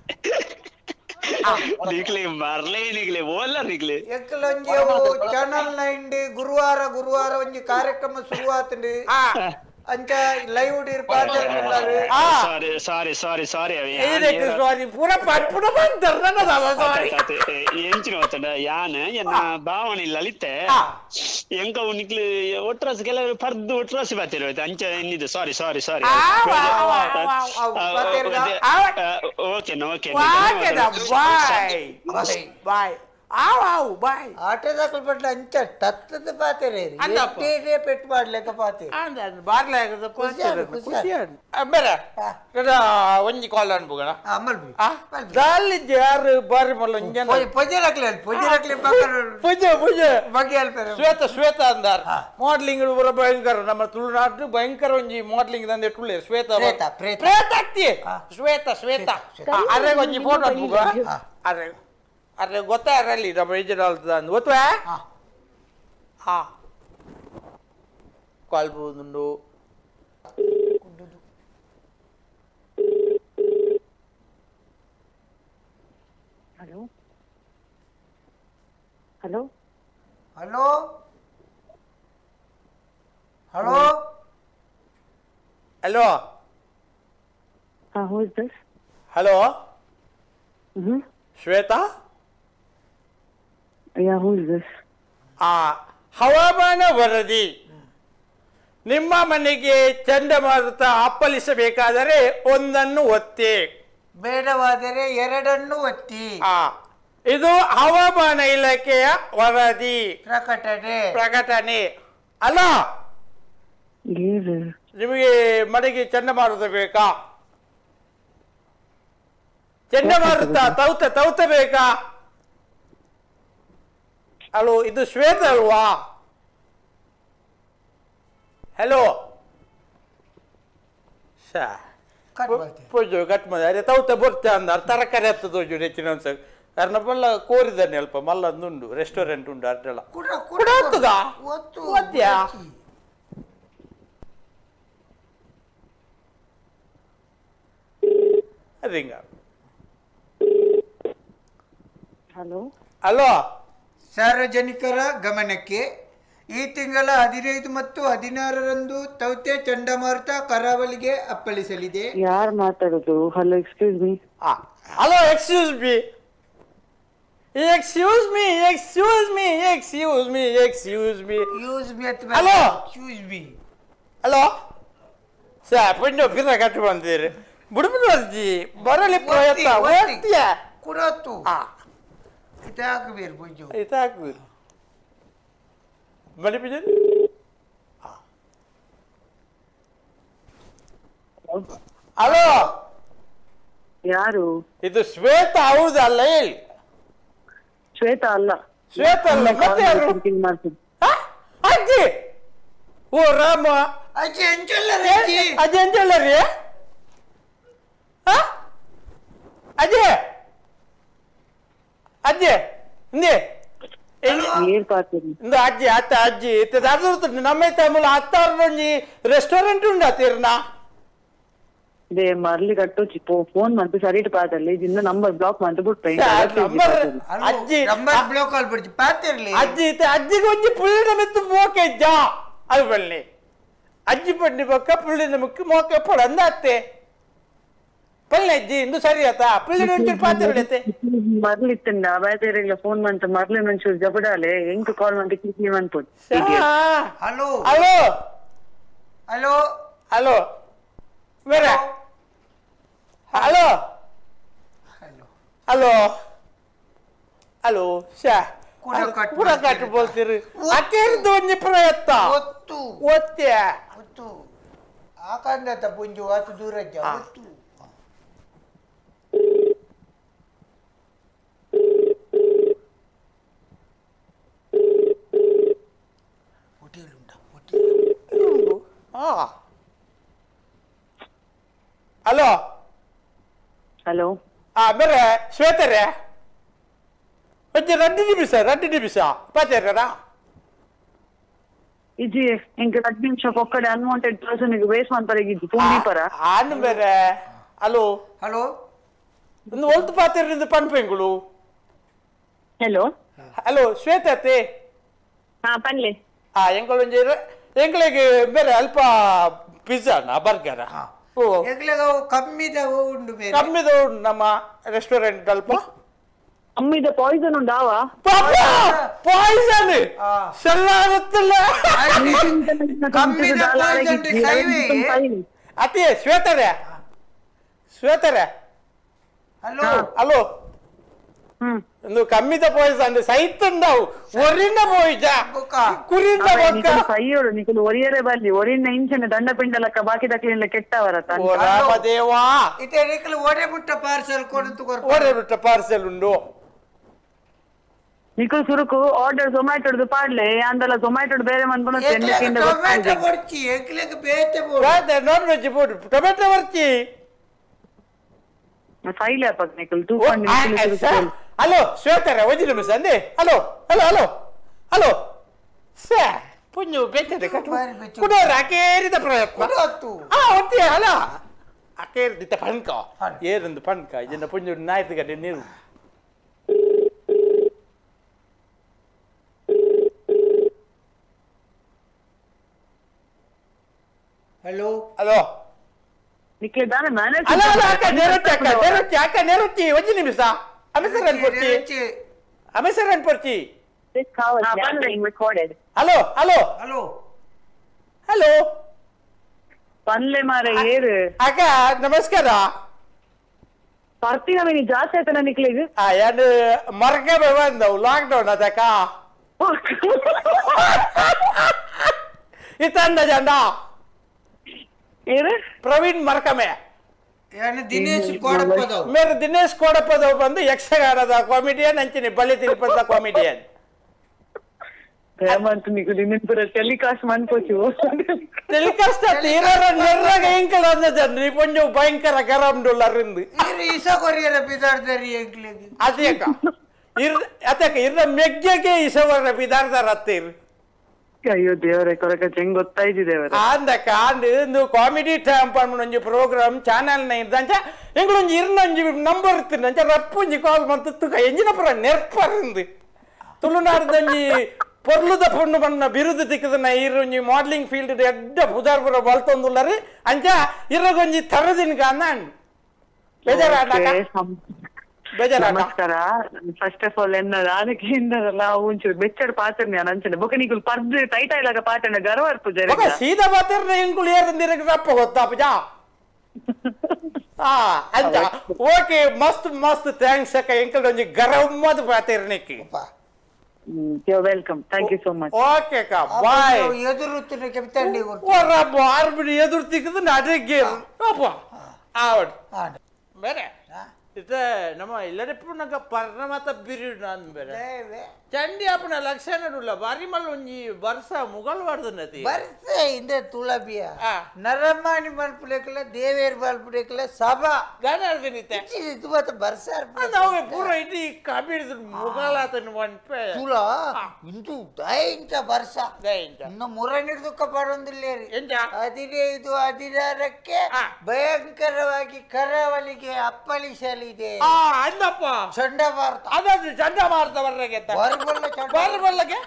ನಿಕ್ಲಿ ಮರ್ಲೆ ನಿಕ್ಲಿ ಓಲ್ಲ ನಿಕ್ಲಿ ಎಕ್ಕಲೊಂಜಿ ಚಾನಲ್ ನೈನ್ ಗುರುವಾರ ಗುರುವಾರ ಒಂಜಿ ಕಾರ್ಯಕ್ರಮ ಶುರುವಾತುಂಡು ಅಂಚ ಲೈವ್ ಡಿರ್ ಪಾಡ್ತಾರೆ ಸಾರಿ ಸಾರಿ ಸಾರಿ ಸಾರಿ ಇದಕ್ಕೆ ಸಾರಿ ಪೂರ ಪಟ್ಪುಡ ಬಂತರ್ನ ಸಾರಿ ಎಂಚಿನ ಗೊತ್ತಂಡ ಯಾನ್ ಎನ್ನ ಭಾವನೆ ಲಲಿತೆ ಎಂಕ ನಿಕ್ಲು ಒಟ್ರಾಸಿ ಕೆಲವರು ಪರ್ದು ಒಟ್ರಾಸಿ ಬಾತಿರೋ ಅಂಚ ಎನ್ನಿದು ಸಾರಿ ಸಾರಿ ಸಾರಿ ಓಕೆ ಓಕೆ ಬಾಯ್ ಬಾಯ್ ಆವ್ ಆವ್ ಬಾಯ್ ಆಟದಾಕಲ್ ಪಟ್ಲ ಅಂಚ ತತ್ತದ ಪಾತೆರೆ ಎಟ್ಟೇ ಪೆಟ್ ಮಾಡ್ಲೆಕ ಪಾತೆ ಅಂದ ಬಾರ್ಲಾಗದ ಪಾತೆರೆ ಖುಷಿ ಬೇರೆ ಒಂಜಿ ಕಾಲ್ ಅನ್ಬೋಗಣ ಅಮಲ್ಬಿ ದಾಲಿ ಯಾರು ಬಾರಿ ಮಲ್ಲ ಇಂಜನ ಪೊಜರಕ್ಲೆ ಪೊಜರಕ್ಲೆ ಬಕರ್ ಪುಜ ಪುಜ ಬಗೆ ಅಲ್ಪರ ಶ್ವೇತ ಶ್ವೇತ ಅಂದಾರ ಮಾಡೆಲಿಂಗ್ ಪೂರ ಭಯಂಕರ ನಮ್ಮ ತುಳುನಾಡು ಭಯಂಕರ ಒಂಜಿ ಮಾಡೆಲಿಂಗ್ ದಂದೆ ಟುಳ್ಳೆ ಶ್ವೇತ ಪ್ರೇತ ಪ್ರೇತ ಪ್ರೇತ ಅತ್ತಿ ಶ್ವೇತ ಶ್ವೇತ ಅರೆ ಒಂಜಿ ಫೋಟೋ ಅನ್ಬೋಗ ಅರೆ ಅರೆ ಗೊತ್ತಾ ಅರಲ್ಲಿ ನಮ್ಮ ಏಜೆಂಟ್ ಅಂದ್ ಗೊತ್ತಾ ಹಾ ಕಾಲ್ ಬಂದು hello hello hello hello hello who is this hello hmm Shweta Yeah, who is this? ಆ ಹವಾಮಾನ ವರದಿ ನಿಮ್ಮ ಮನೆಗೆ ಚಂಡಮಾರುತ ಅಪ್ಪಳಿಸಬೇಕಾದರೆ ಒಂದನ್ನು ಒತ್ತಿ ಬೇಡವಾದರೆ ಎರಡನ್ನು ಒತ್ತಿ ಆ ಇದು ಹವಾಮಾನ ಇಲಾಖೆಯ ವರದಿ ಪ್ರಕಟಣೆ ಪ್ರಕಟಣೆ ಅಲ್ಲ ನಿಮಗೆ ಮನೆಗೆ ಚಂಡಮಾರುತ ಬೇಕಾ ಚಂಡಮಾರುತ ತೌತ ತೌತ ಬೇಕಾ ಹಲೋ ಇದು ಶ್ವೇತ ಅಲ್ವಾ ಹಲೋ ಪೂಜು ಕಟ್ ಮಾಡಿ ಅದೇ ತೌತ ಬರ್ತೆ ಅಂದಾರ ತರಕಾರಿ ಹತ್ತದ ಹೆಚ್ಚಿನ ಒಂದ್ಸ ಕಾರಣ ಬಲ್ಲ ಕೋರಿದ್ದಾನೆ ಅಲ್ಪ ಮಲ್ಲೊಂದುಂಡು ರೆಸ್ಟೋರೆಂಟ್ ಉಂಡು ಅಡ್ಡೆಲ್ಲ ಕುಡತ್ತದ ಓದ್ಯಾ ರಿಂಗ ಹಲೋ ಹಲೋ ಸಾರ್ವಜನಿಕರ ಗಮನಕ್ಕೆ ಈ ತಿಂಗಳ ಹದಿನೈದು ಮತ್ತು ಹದಿನಾರರಂದು ತೌತೆ ಚಂಡಮಾರುತ ಕರಾವಳಿಗೆ ಅಪ್ಪಳಿಸಲಿದೆ. ಯಾರು ಮಾತಾಡೋದು? Hello, excuse me. Hello, excuse me excuse me excuse me excuse me excuse me use me hello excuse me hello sir ಪುಣ್ಯ ಪಿರ ಕಟ್ಟು ಬಂದಿರಿ ಬುಡುಬುಡು ಅರ್ಜಿ ಬರಲಿ ಪ್ರಯತ್ನ ಓದ್ತೀಯ ಕುಡತ್ತು ಇದಾಗಬೇರು ಪುಂಜು ಇದಾಗಬೇರು ಮನೆ ಪಿಜ ಹಲೋ ಯಾರು? ಇದು ಶ್ವೇತಾ ಹೌದಲ್ಲ ಹೇಳಿ. ಶ್ವೇತಾ ಅಲ್ಲ. ಶ್ವೇತಾ ಅಲ್ಲ ಮತ್ತೆ ಯಾರು? ಮಾಡ್ತೀನಿ. ಹ? ಅಜ್ಜಿ ಓ ರಾಮ ಅಜ್ಜಿ ಎಂಚಲ್ಲ ರೀ ಅಜ್ಜಿ ಅಜ್ಜಿ ಎಂಚಲ್ಲ ರೀ ಅಜ್ಜಿ ಅಜ್ಜಿ ಹಿಂದೆ ಏನ್ ಪಾತೀನಿ ಇಂದು ಅಜ್ಜಿ ಅತ್ತ ಅಜ್ಜಿ ಅದು ನಮ್ಮ ತಮ್ಮಲು ಹತ್ತಾರು ರೆಸ್ಟೋರೆಂಟ್ ಉಂಟಾ ತೀರ್ನ ಇದೇ ಮರ್ಲಿ ಕಟ್ಟೋಚಿ ಫೋನ್ ಮಂತು ಸರಿಟ್ ಪಾತಲ್ಲಿ ಇದಿಂದ ನಂಬರ್ ಬ್ಲಾಕ್ ಮಂತು ಬಿಟ್ಟು ಅಜ್ಜಿ ನಂಬರ್ ಬ್ಲಾಕ್ ಆಗ್ಬಿಡ್ತಿ ಪಾತಿರ್ಲಿ ಅಜ್ಜಿ ಅಜ್ಜಿಗೆ ಒಂಜಿ ಪುಳ್ಳಿನ ಮೆತ್ತು ಮೋಕೆ ಜಾ ಅದು ಬಳ್ಳಿ ಅಜ್ಜಿ ಪಡ್ಡಿ ಬೊಕ್ಕ ಪುಳ್ಳಿನ ಮುಕ್ಕಿ ಮೋಕೆ ಪುಳ ಅಂದ ಅತ್ತೆ ಪಳ್ಳಿ ಅಜ್ಜಿ ಇಂದು ಸರಿ ಆತಾ ಪುಳ್ಳಿನ ಒಂಚೂರು ಪಾತಿರ್ಲಿ ಮರ್ಲಿ ಇತ್ತಂಡ ಬಾಯ್ತೇರಿಲ್ಲ ಫೋನ್ ಮಂತ ಮರ್ಲಿ ಒಂಚೂರು ಜಬಡಾಲೆ ಎಂಟು ಕಾಲ್ ಮಂತ ಕಿಸಿ ಮನ್ಪುಟ್ ಹಲೋ ಹಲೋ ಹಲೋ ಹಲೋ मेरा हेलो हेलो हेलो शा पूरा काट बोलतीर अकेर दोन प्रयत्न ಒತ್ತು ओत्ते ಒತ್ತು ಆಕಂದತ ಪುಂಜು ಆತು ದೂರ ಜಾ ಒತ್ತು ಹೋಟೆಲ್ ಉಂಟಾ ಹೋಟೆಲ್ ಹಾ ಹಲೋ ಹಲೋ ಆ ಬೇರೆ ಶ್ವೇತರೇ ಒಂಚ ರಡ್ಡಿ ನಿಮಿಷ ರಡ್ಡಿ ನಿಮಿಷ ಪಾತೇರ ಇಜಿ ಇಂಕ ಹತ್ತು ನಿಮಿಷ ಒಕ್ಕಡೆ ಅನ್ವಾಂಟೆಡ್ ಪರ್ಸನ್ ಗೆ ವೇಸ್ಟ್ ಮಾಡ್ತಾರೆಗಿದ್ದು ಫೋನ್ ದೀಪರ ಆನ್ ಬೇರೆ ಹಲೋ ಹಲೋ ಒಂದು ಒಲ್ತು ಪಾತೇರಿಂದ ಪನ್ಪೆಂಗುಳು ಹಲೋ ಹಲೋ ಶ್ವೇತತೆ ಹಾ ಪನ್ಲೆ ಆ ಎಂಗಳೊಂಜಿ ಎಂಗಳಿಗೆ ಬೇರೆ ಅಲ್ಪ ಪಿಜ್ಜಾನ ಬರ್ಗರ ಓ ಎಗ್ಲೆಗ ಕಮ್ಮಿದ ಉಂಡು ಬೇರೆ ಕಮ್ಮಿದ ಉಂಟು ನಮ್ಮ ರೆಸ್ಟೋರೆಂಟ್ ಅಲ್ಪ ಅಮ್ಮಿದ ಪಾಯ್ಸನ್ ಉಂಟಾವ ಪಾಯ್ಸನ್ ಸಲ್ಲ ಗೊತ್ತಿಲ್ಲ ಕಮ್ಮಿದ ಪಾಯ್ಸನ್ ಕೈವೆ ಅತಿ ಶ್ವೇತರೇ ಶ್ವೇತರೇ ಹಲೋ ಹಲೋ ಹ್ಮ್ ಒಂದು ಕಮ್ಮಿದ ಪಾಯ್ಸನ್ ಸೈತಂಡವು ಒರಿನ ಪಾಯ್ಸ ಕುರಿನ ಬೊಕ್ಕ ಸೈಯೋಡು ನಿಖಿಲ್ ಒರಿಯರೆ ಬರ್ಲಿ ಒರಿನ ಇಂಚನೆ ದಂಡ ಪಿಂಡಲಕ್ಕ ಬಾಕಿ ದಕ್ಲಿಲ್ಲ ಕೆಟ್ಟವರತ ಓ ರಾಮದೇವಾ ಇತ್ತೆ ರೇಕಲು ಓಡೆ ಮುಟ್ಟ ಪಾರ್ಸಲ್ ಕೊಡು ಕೊರ್ಪ ಓಡೆ ಬಿಟ್ಟ ಪಾರ್ಸೆಲ್ ಉಂಡು ನಿಖಿಲ್ ಸುರುಕು ಆರ್ಡರ್ ಝೊಮ್ಯಾಟೋದು ಪಾಡ್ಲೆ ಅಂದಲ್ಲ ಝೊಮ್ಯಾಟೋದು ಬೇರೆ ಮಂದ್ಕೊಂಡು ತಿಂಡಿಕಿಂದ ಟೊಮೆಟೊ ಬರ್ಚಿ ಎಗ್ಲೆಗ ಬೇತೆ ಬೋಡು ನಾನ್ ವೆಜ್ ಬೋಡು ಟೊಮೆಟೊ ಬರ್ಚಿ ಫೈಲ್ ಆಪಕ್ ನಿಖಿಲ್ ಟೂ ಹಲೋ ಶ್ವೇತರ ಒಂದು ನಿಮಿಷ ಅಂದೆ ಹಲೋ ಹಲೋ ಹಲೋ ಹಲೋ ಸೇ ಪುಂಜು ಬೆಚ್ಚದೆ ಕಟ್ಟು ಕುಡೋರು ಅಕೇರಿದ ಪ್ರಯತ್ನ ಕೊಡತ್ತು ಆ ಒತ್ತಿ ಅಲ್ಲ ಅಕೇರಿದ ಪಣ್ಕ ಏರಂದು ಪಣ್ಕ ಇದನ್ನ ಪುಂಜು ನಾಯ್ತು ಗಡ್ಡೆ ನೀರು ಹಲೋ ಹಲೋ ನಿಖಿಲ್ ದಾನ ಮ್ಯಾನೇಜ್ ಅಲ್ಲ ಅಲ್ಲ ಅಕ್ಕ ನೆರೊಚ್ಚಿ ಅಕ್ಕ ನೆರೊಚ್ಚಿ ಅಕ್ಕ ನೆರೊಚ್ಚಿ ಒಂದು ನಿಮಿಷ ಅಮೆಸರನ್ ಪೊರ್ಚಿ ಅಮೆಸರನ್ ಪೊರ್ಚಿ This call is now being recorded. Hello hello hello hello ಪನ್ಲೆ ಮಾರ ಏರು ಅಕ್ಕ ನಮಸ್ಕಾರ ಬರ್ತೀವಿ ನೀ ಜಾಸ್ತಿ ಆಯ್ತಾನ ನಿಕ್ಲಿಗೆ ಆ ಎರಡು ಮರ್ಗೆ ಬಂದವು ಲಾಕ್ಡೌನ್ ಅದಕ್ಕ ಇತ್ತಂದ ಜಂಡ ಏರು ಪ್ರವೀಣ್ ಮರ್ಕಮೆ ಯಾನೆ ದಿನೇಶ್ ಕೋಡಪ್ಪದವ್ ಮೇರೆ ದಿನೇಶ್ ಕೋಡಪ್ಪದವ್ ಬಂದು ಯಕ್ಷಗಾನದ ಕಾಮಿಡಿಯನ್ ಅಂಚಿನಿ ಬಳ್ಳಿ ತಿರುಪದ ಕಾಮಿಡಿಯನ್ ಹೇಮಂತ್ నీకు నిన్నపర టెలికాస్ట్ మన్పోచు ಟೆಲಿಕಾಸ್ಟ್ ತೀರರ ನೆರ್ರಗ ಇಂಕಲ ಅಂದಜನ್ರಿ ಪೊಂಜು ಭಯಂಕರ ಗರಂ ಡಾಲರ್ ಇಂದು ಇರಿ ಇಸ ಕೊರಿಯರ ಬಿದಾರ್ದರಿ ಎಗ್ಲೆಗೆ ಅದೇಕ ಇರ್ ಅತಕ ಇರ್ರ ಮೆಗ್ಗೆಗೆ ಇಸವರ ಬಿದಾರ್ದರ ಅತ್ತೀರ್ ಅಯ್ಯೋ ದೇವರೇ ಕೊರಕ ಚೆಂಗ್ ಗೊತ್ತಾಯ್ತು ದೇವರೇ ಆಂದಕ ಆಂದು ಇಂದು ಕಾಮಿಡಿ ಟೈಮ್ ಒಂಜಿ ಪ್ರೋಗ್ರಾಮ್ ಚಾನೆಲ್ ನ ಇದ್ದಂಚ ಎಂಗಳೊಂಜಿ ಇರ್ನೊಂಜಿ ನಂಬರ್ ಇತ್ತಿನಂಚ ರಪ್ಪೊಂಜಿ ಕಾಲ್ ಮಂತ್ ತುಕ ಎಂಜಿನ ಪುರ ನೆರ್ಪರಿಂದು ತುಳುನಾಡದೊಂಜಿ ಪೊರ್ಲುದ ಪೊಣ್ಣು ಬಣ್ಣ ಬಿರುದು ತಿಕ್ಕದನ್ನ ಇರೊಂಜಿ ಮಾಡಲಿಂಗ್ ಫೀಲ್ಡ್ ಎಡ್ಡ ಬುದಾರ್ ಪುರ ಬಲ್ತೊಂದುಲ್ಲರಿ ಅಂಚ ಇರಗೊಂಜಿ ತರದಿನ ಕಾಂದ ಬೇಜಾರಾಟ ಬೇಜಾರಾಟ ನಮಸ್ಕಾರ ಫಸ್ಟ್ ಆಫ್ ಆಲ್ ಎನ್ನ దానికి ఇందల ఉంచు బెచ్చడు పాత్ర నేను అంచనే బొక నీకు పర్దు టైట్ అయ్యాక పాటన గర్వర్పు జరే ఒక సీదా పాత్ర ఇంకులు ఏరందిరక రప్ప ಗೊತ್ತಾ ಪಜಾ ಆ ಅಂಚ ಓಕೆ ಮಸ್ತ್ ಮಸ್ತ್ ಥ್ಯಾಂಕ್ಸ್ ಅಕ್ಕ ಎಂಕಲ್ ಒಂಜಿ ಗರಮ್ಮದ ಪಾತ್ರೆ ನಿಕ್ಕಿ you're welcome. Thank you so much. Okay కా బాయ్ ఎదురుతున్న చెప్తాండి ఒర్రా బార్బిడి ఎదురు తిక్కుదు నడిగేరు అప్ప ఆవడ్ ಬೇರೆ ಇದು ನಮ್ಮ ಎಲ್ಲರಿಪ್ಪು ನಂಗೆ ಪರ್ಣಮತ ಬಿರಿಡು ನಾನು ಬೇರೆ ಚಂಡಿ ಅಪ್ಪನ ಲಕ್ಷ ನಡುಲ್ಲ ಬಾರಿ ಮಲ್ ಒಂಜಿ ಬರ್ಸ ಮುಗಲ್ ವಾಡ್ದನತಿ ಬರ್ಸ ಇಂದ ತುಳಬಿಯ ನರಮಾಣಿ ಮಲ್ಪುಲೆಕಲ ದೇವೇರ್ ಮಲ್ಪುಲೆಕಲ ಸಭಾ ಗಾನ ಅರ್ಗನಿತೆ ಇದು ಮತ ಬರ್ಸ ನಾವು ಪೂರ ಇಡಿ ಕಬಿಡಿದ ಮುಗಲಾತನ ಒನ್ಪೆ ತುಳ ಇಂದು ದೈಂಚ ಬರ್ಸ ದೈಂಚ ಇನ್ನು ಮುರಣಿಡ್ದುಕ ಪಡೊಂದಿಲ್ಲೇರಿ ಎಂತ ಹದಿನೈದು ಹದಿನಾರಕ್ಕೆ ಭಯಂಕರವಾಗಿ ಕರಾವಳಿಗೆ ಅಪ್ಪಳಿಸಲಿದೆ ಆ ಅಂದಪ್ಪ ಚಂಡಮಾರುತ ಅದಾದ್ರೆ ಚಂಡಮಾರುತ ಬರ್ರಗೆ ಬರಬಲ್ಲಗೆ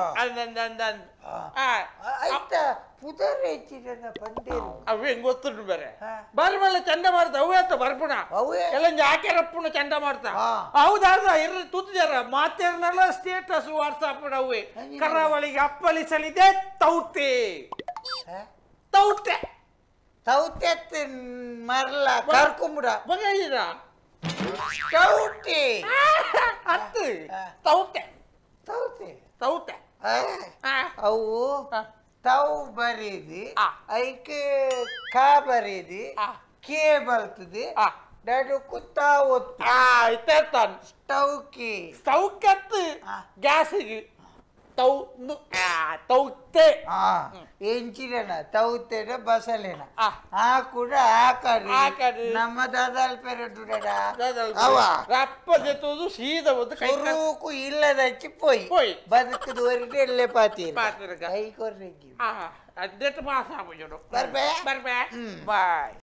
ಆಯ್ತಾ ಪುದರ್ ಹೆಚ್ಚಿನ ಪಂದೇರು ಅವು ಹೆಂಗ್ ಗೊತ್ತುಂಟು ಬೇರೆ ಬರಬಲ್ಲ ಚಂಡಮಾರುತ ಅವು ಆಯ್ತು ಬರ್ಪುಣ ಅವೇ ಎಲ್ಲ ಜಾಕೆರಪ್ಪುಣ ಚಂಡಮಾರುತ ಹೌದಾದ ಇರ ತುತ್ತಿದಾರ ಮಾತೇರ್ನೆಲ್ಲ ಸ್ಟೇಟಸ್ ವಾಟ್ಸಾಪ್ ಅವೇ ಕರಾವಳಿಗೆ ಅಪ್ಪಳಿಸಲಿದೆ ತೌತೆ ತೌತೆ ತೌತೆ ಮರಲ ಕರ್ಕೊಂಬಿಡ ಬಗೆಯಿರ ತೌತೆ ಅತ್ತು ತೌತೆ ತೌತೆ ತೌತೆ ಅವು ತಾವು ಬರೀದಿ ಐಕೆ ಕಾ ಬರೀದಿ ಕೆ ಬರ್ತದೆ ಡಾಡು ಕುತ್ತಾ ಒತ್ತು ಆಯ್ತೆ ತಾನು ಸ್ಟೌಕಿ ಸ್ಟೌಕತ್ತು ಗ್ಯಾಸಿಗೆ ತೌ ತೌತೆ ಎಂಚಿನ ತೌತೆನ ಬಸಲೆನ ಆ ಕೂಡ ಆಕರಿ ನಮ್ಮ ದಾದಾಲ್ ಪೆರಡು ರಪ್ಪ ಜೆತ್ತುವುದು ಸೀದಾ ಒಂದು ಕೈಕು ಇಲ್ಲದಚ್ಚಿ ಪೋಯ್ ಪೋಯ್ ಬದುಕದವರೆಗೆ ಎಲ್ಲೇ ಪಾತೀರ ಪಾತೀರ ಕೈ ಕೊರ್ರೆಗಿ ಅಡ್ಡೆಟ್ ಮಾಸ ಆಗ್ಬೋದು ಬರ್ಬೇ ಬರ್ಬೇ ಬಾಯ್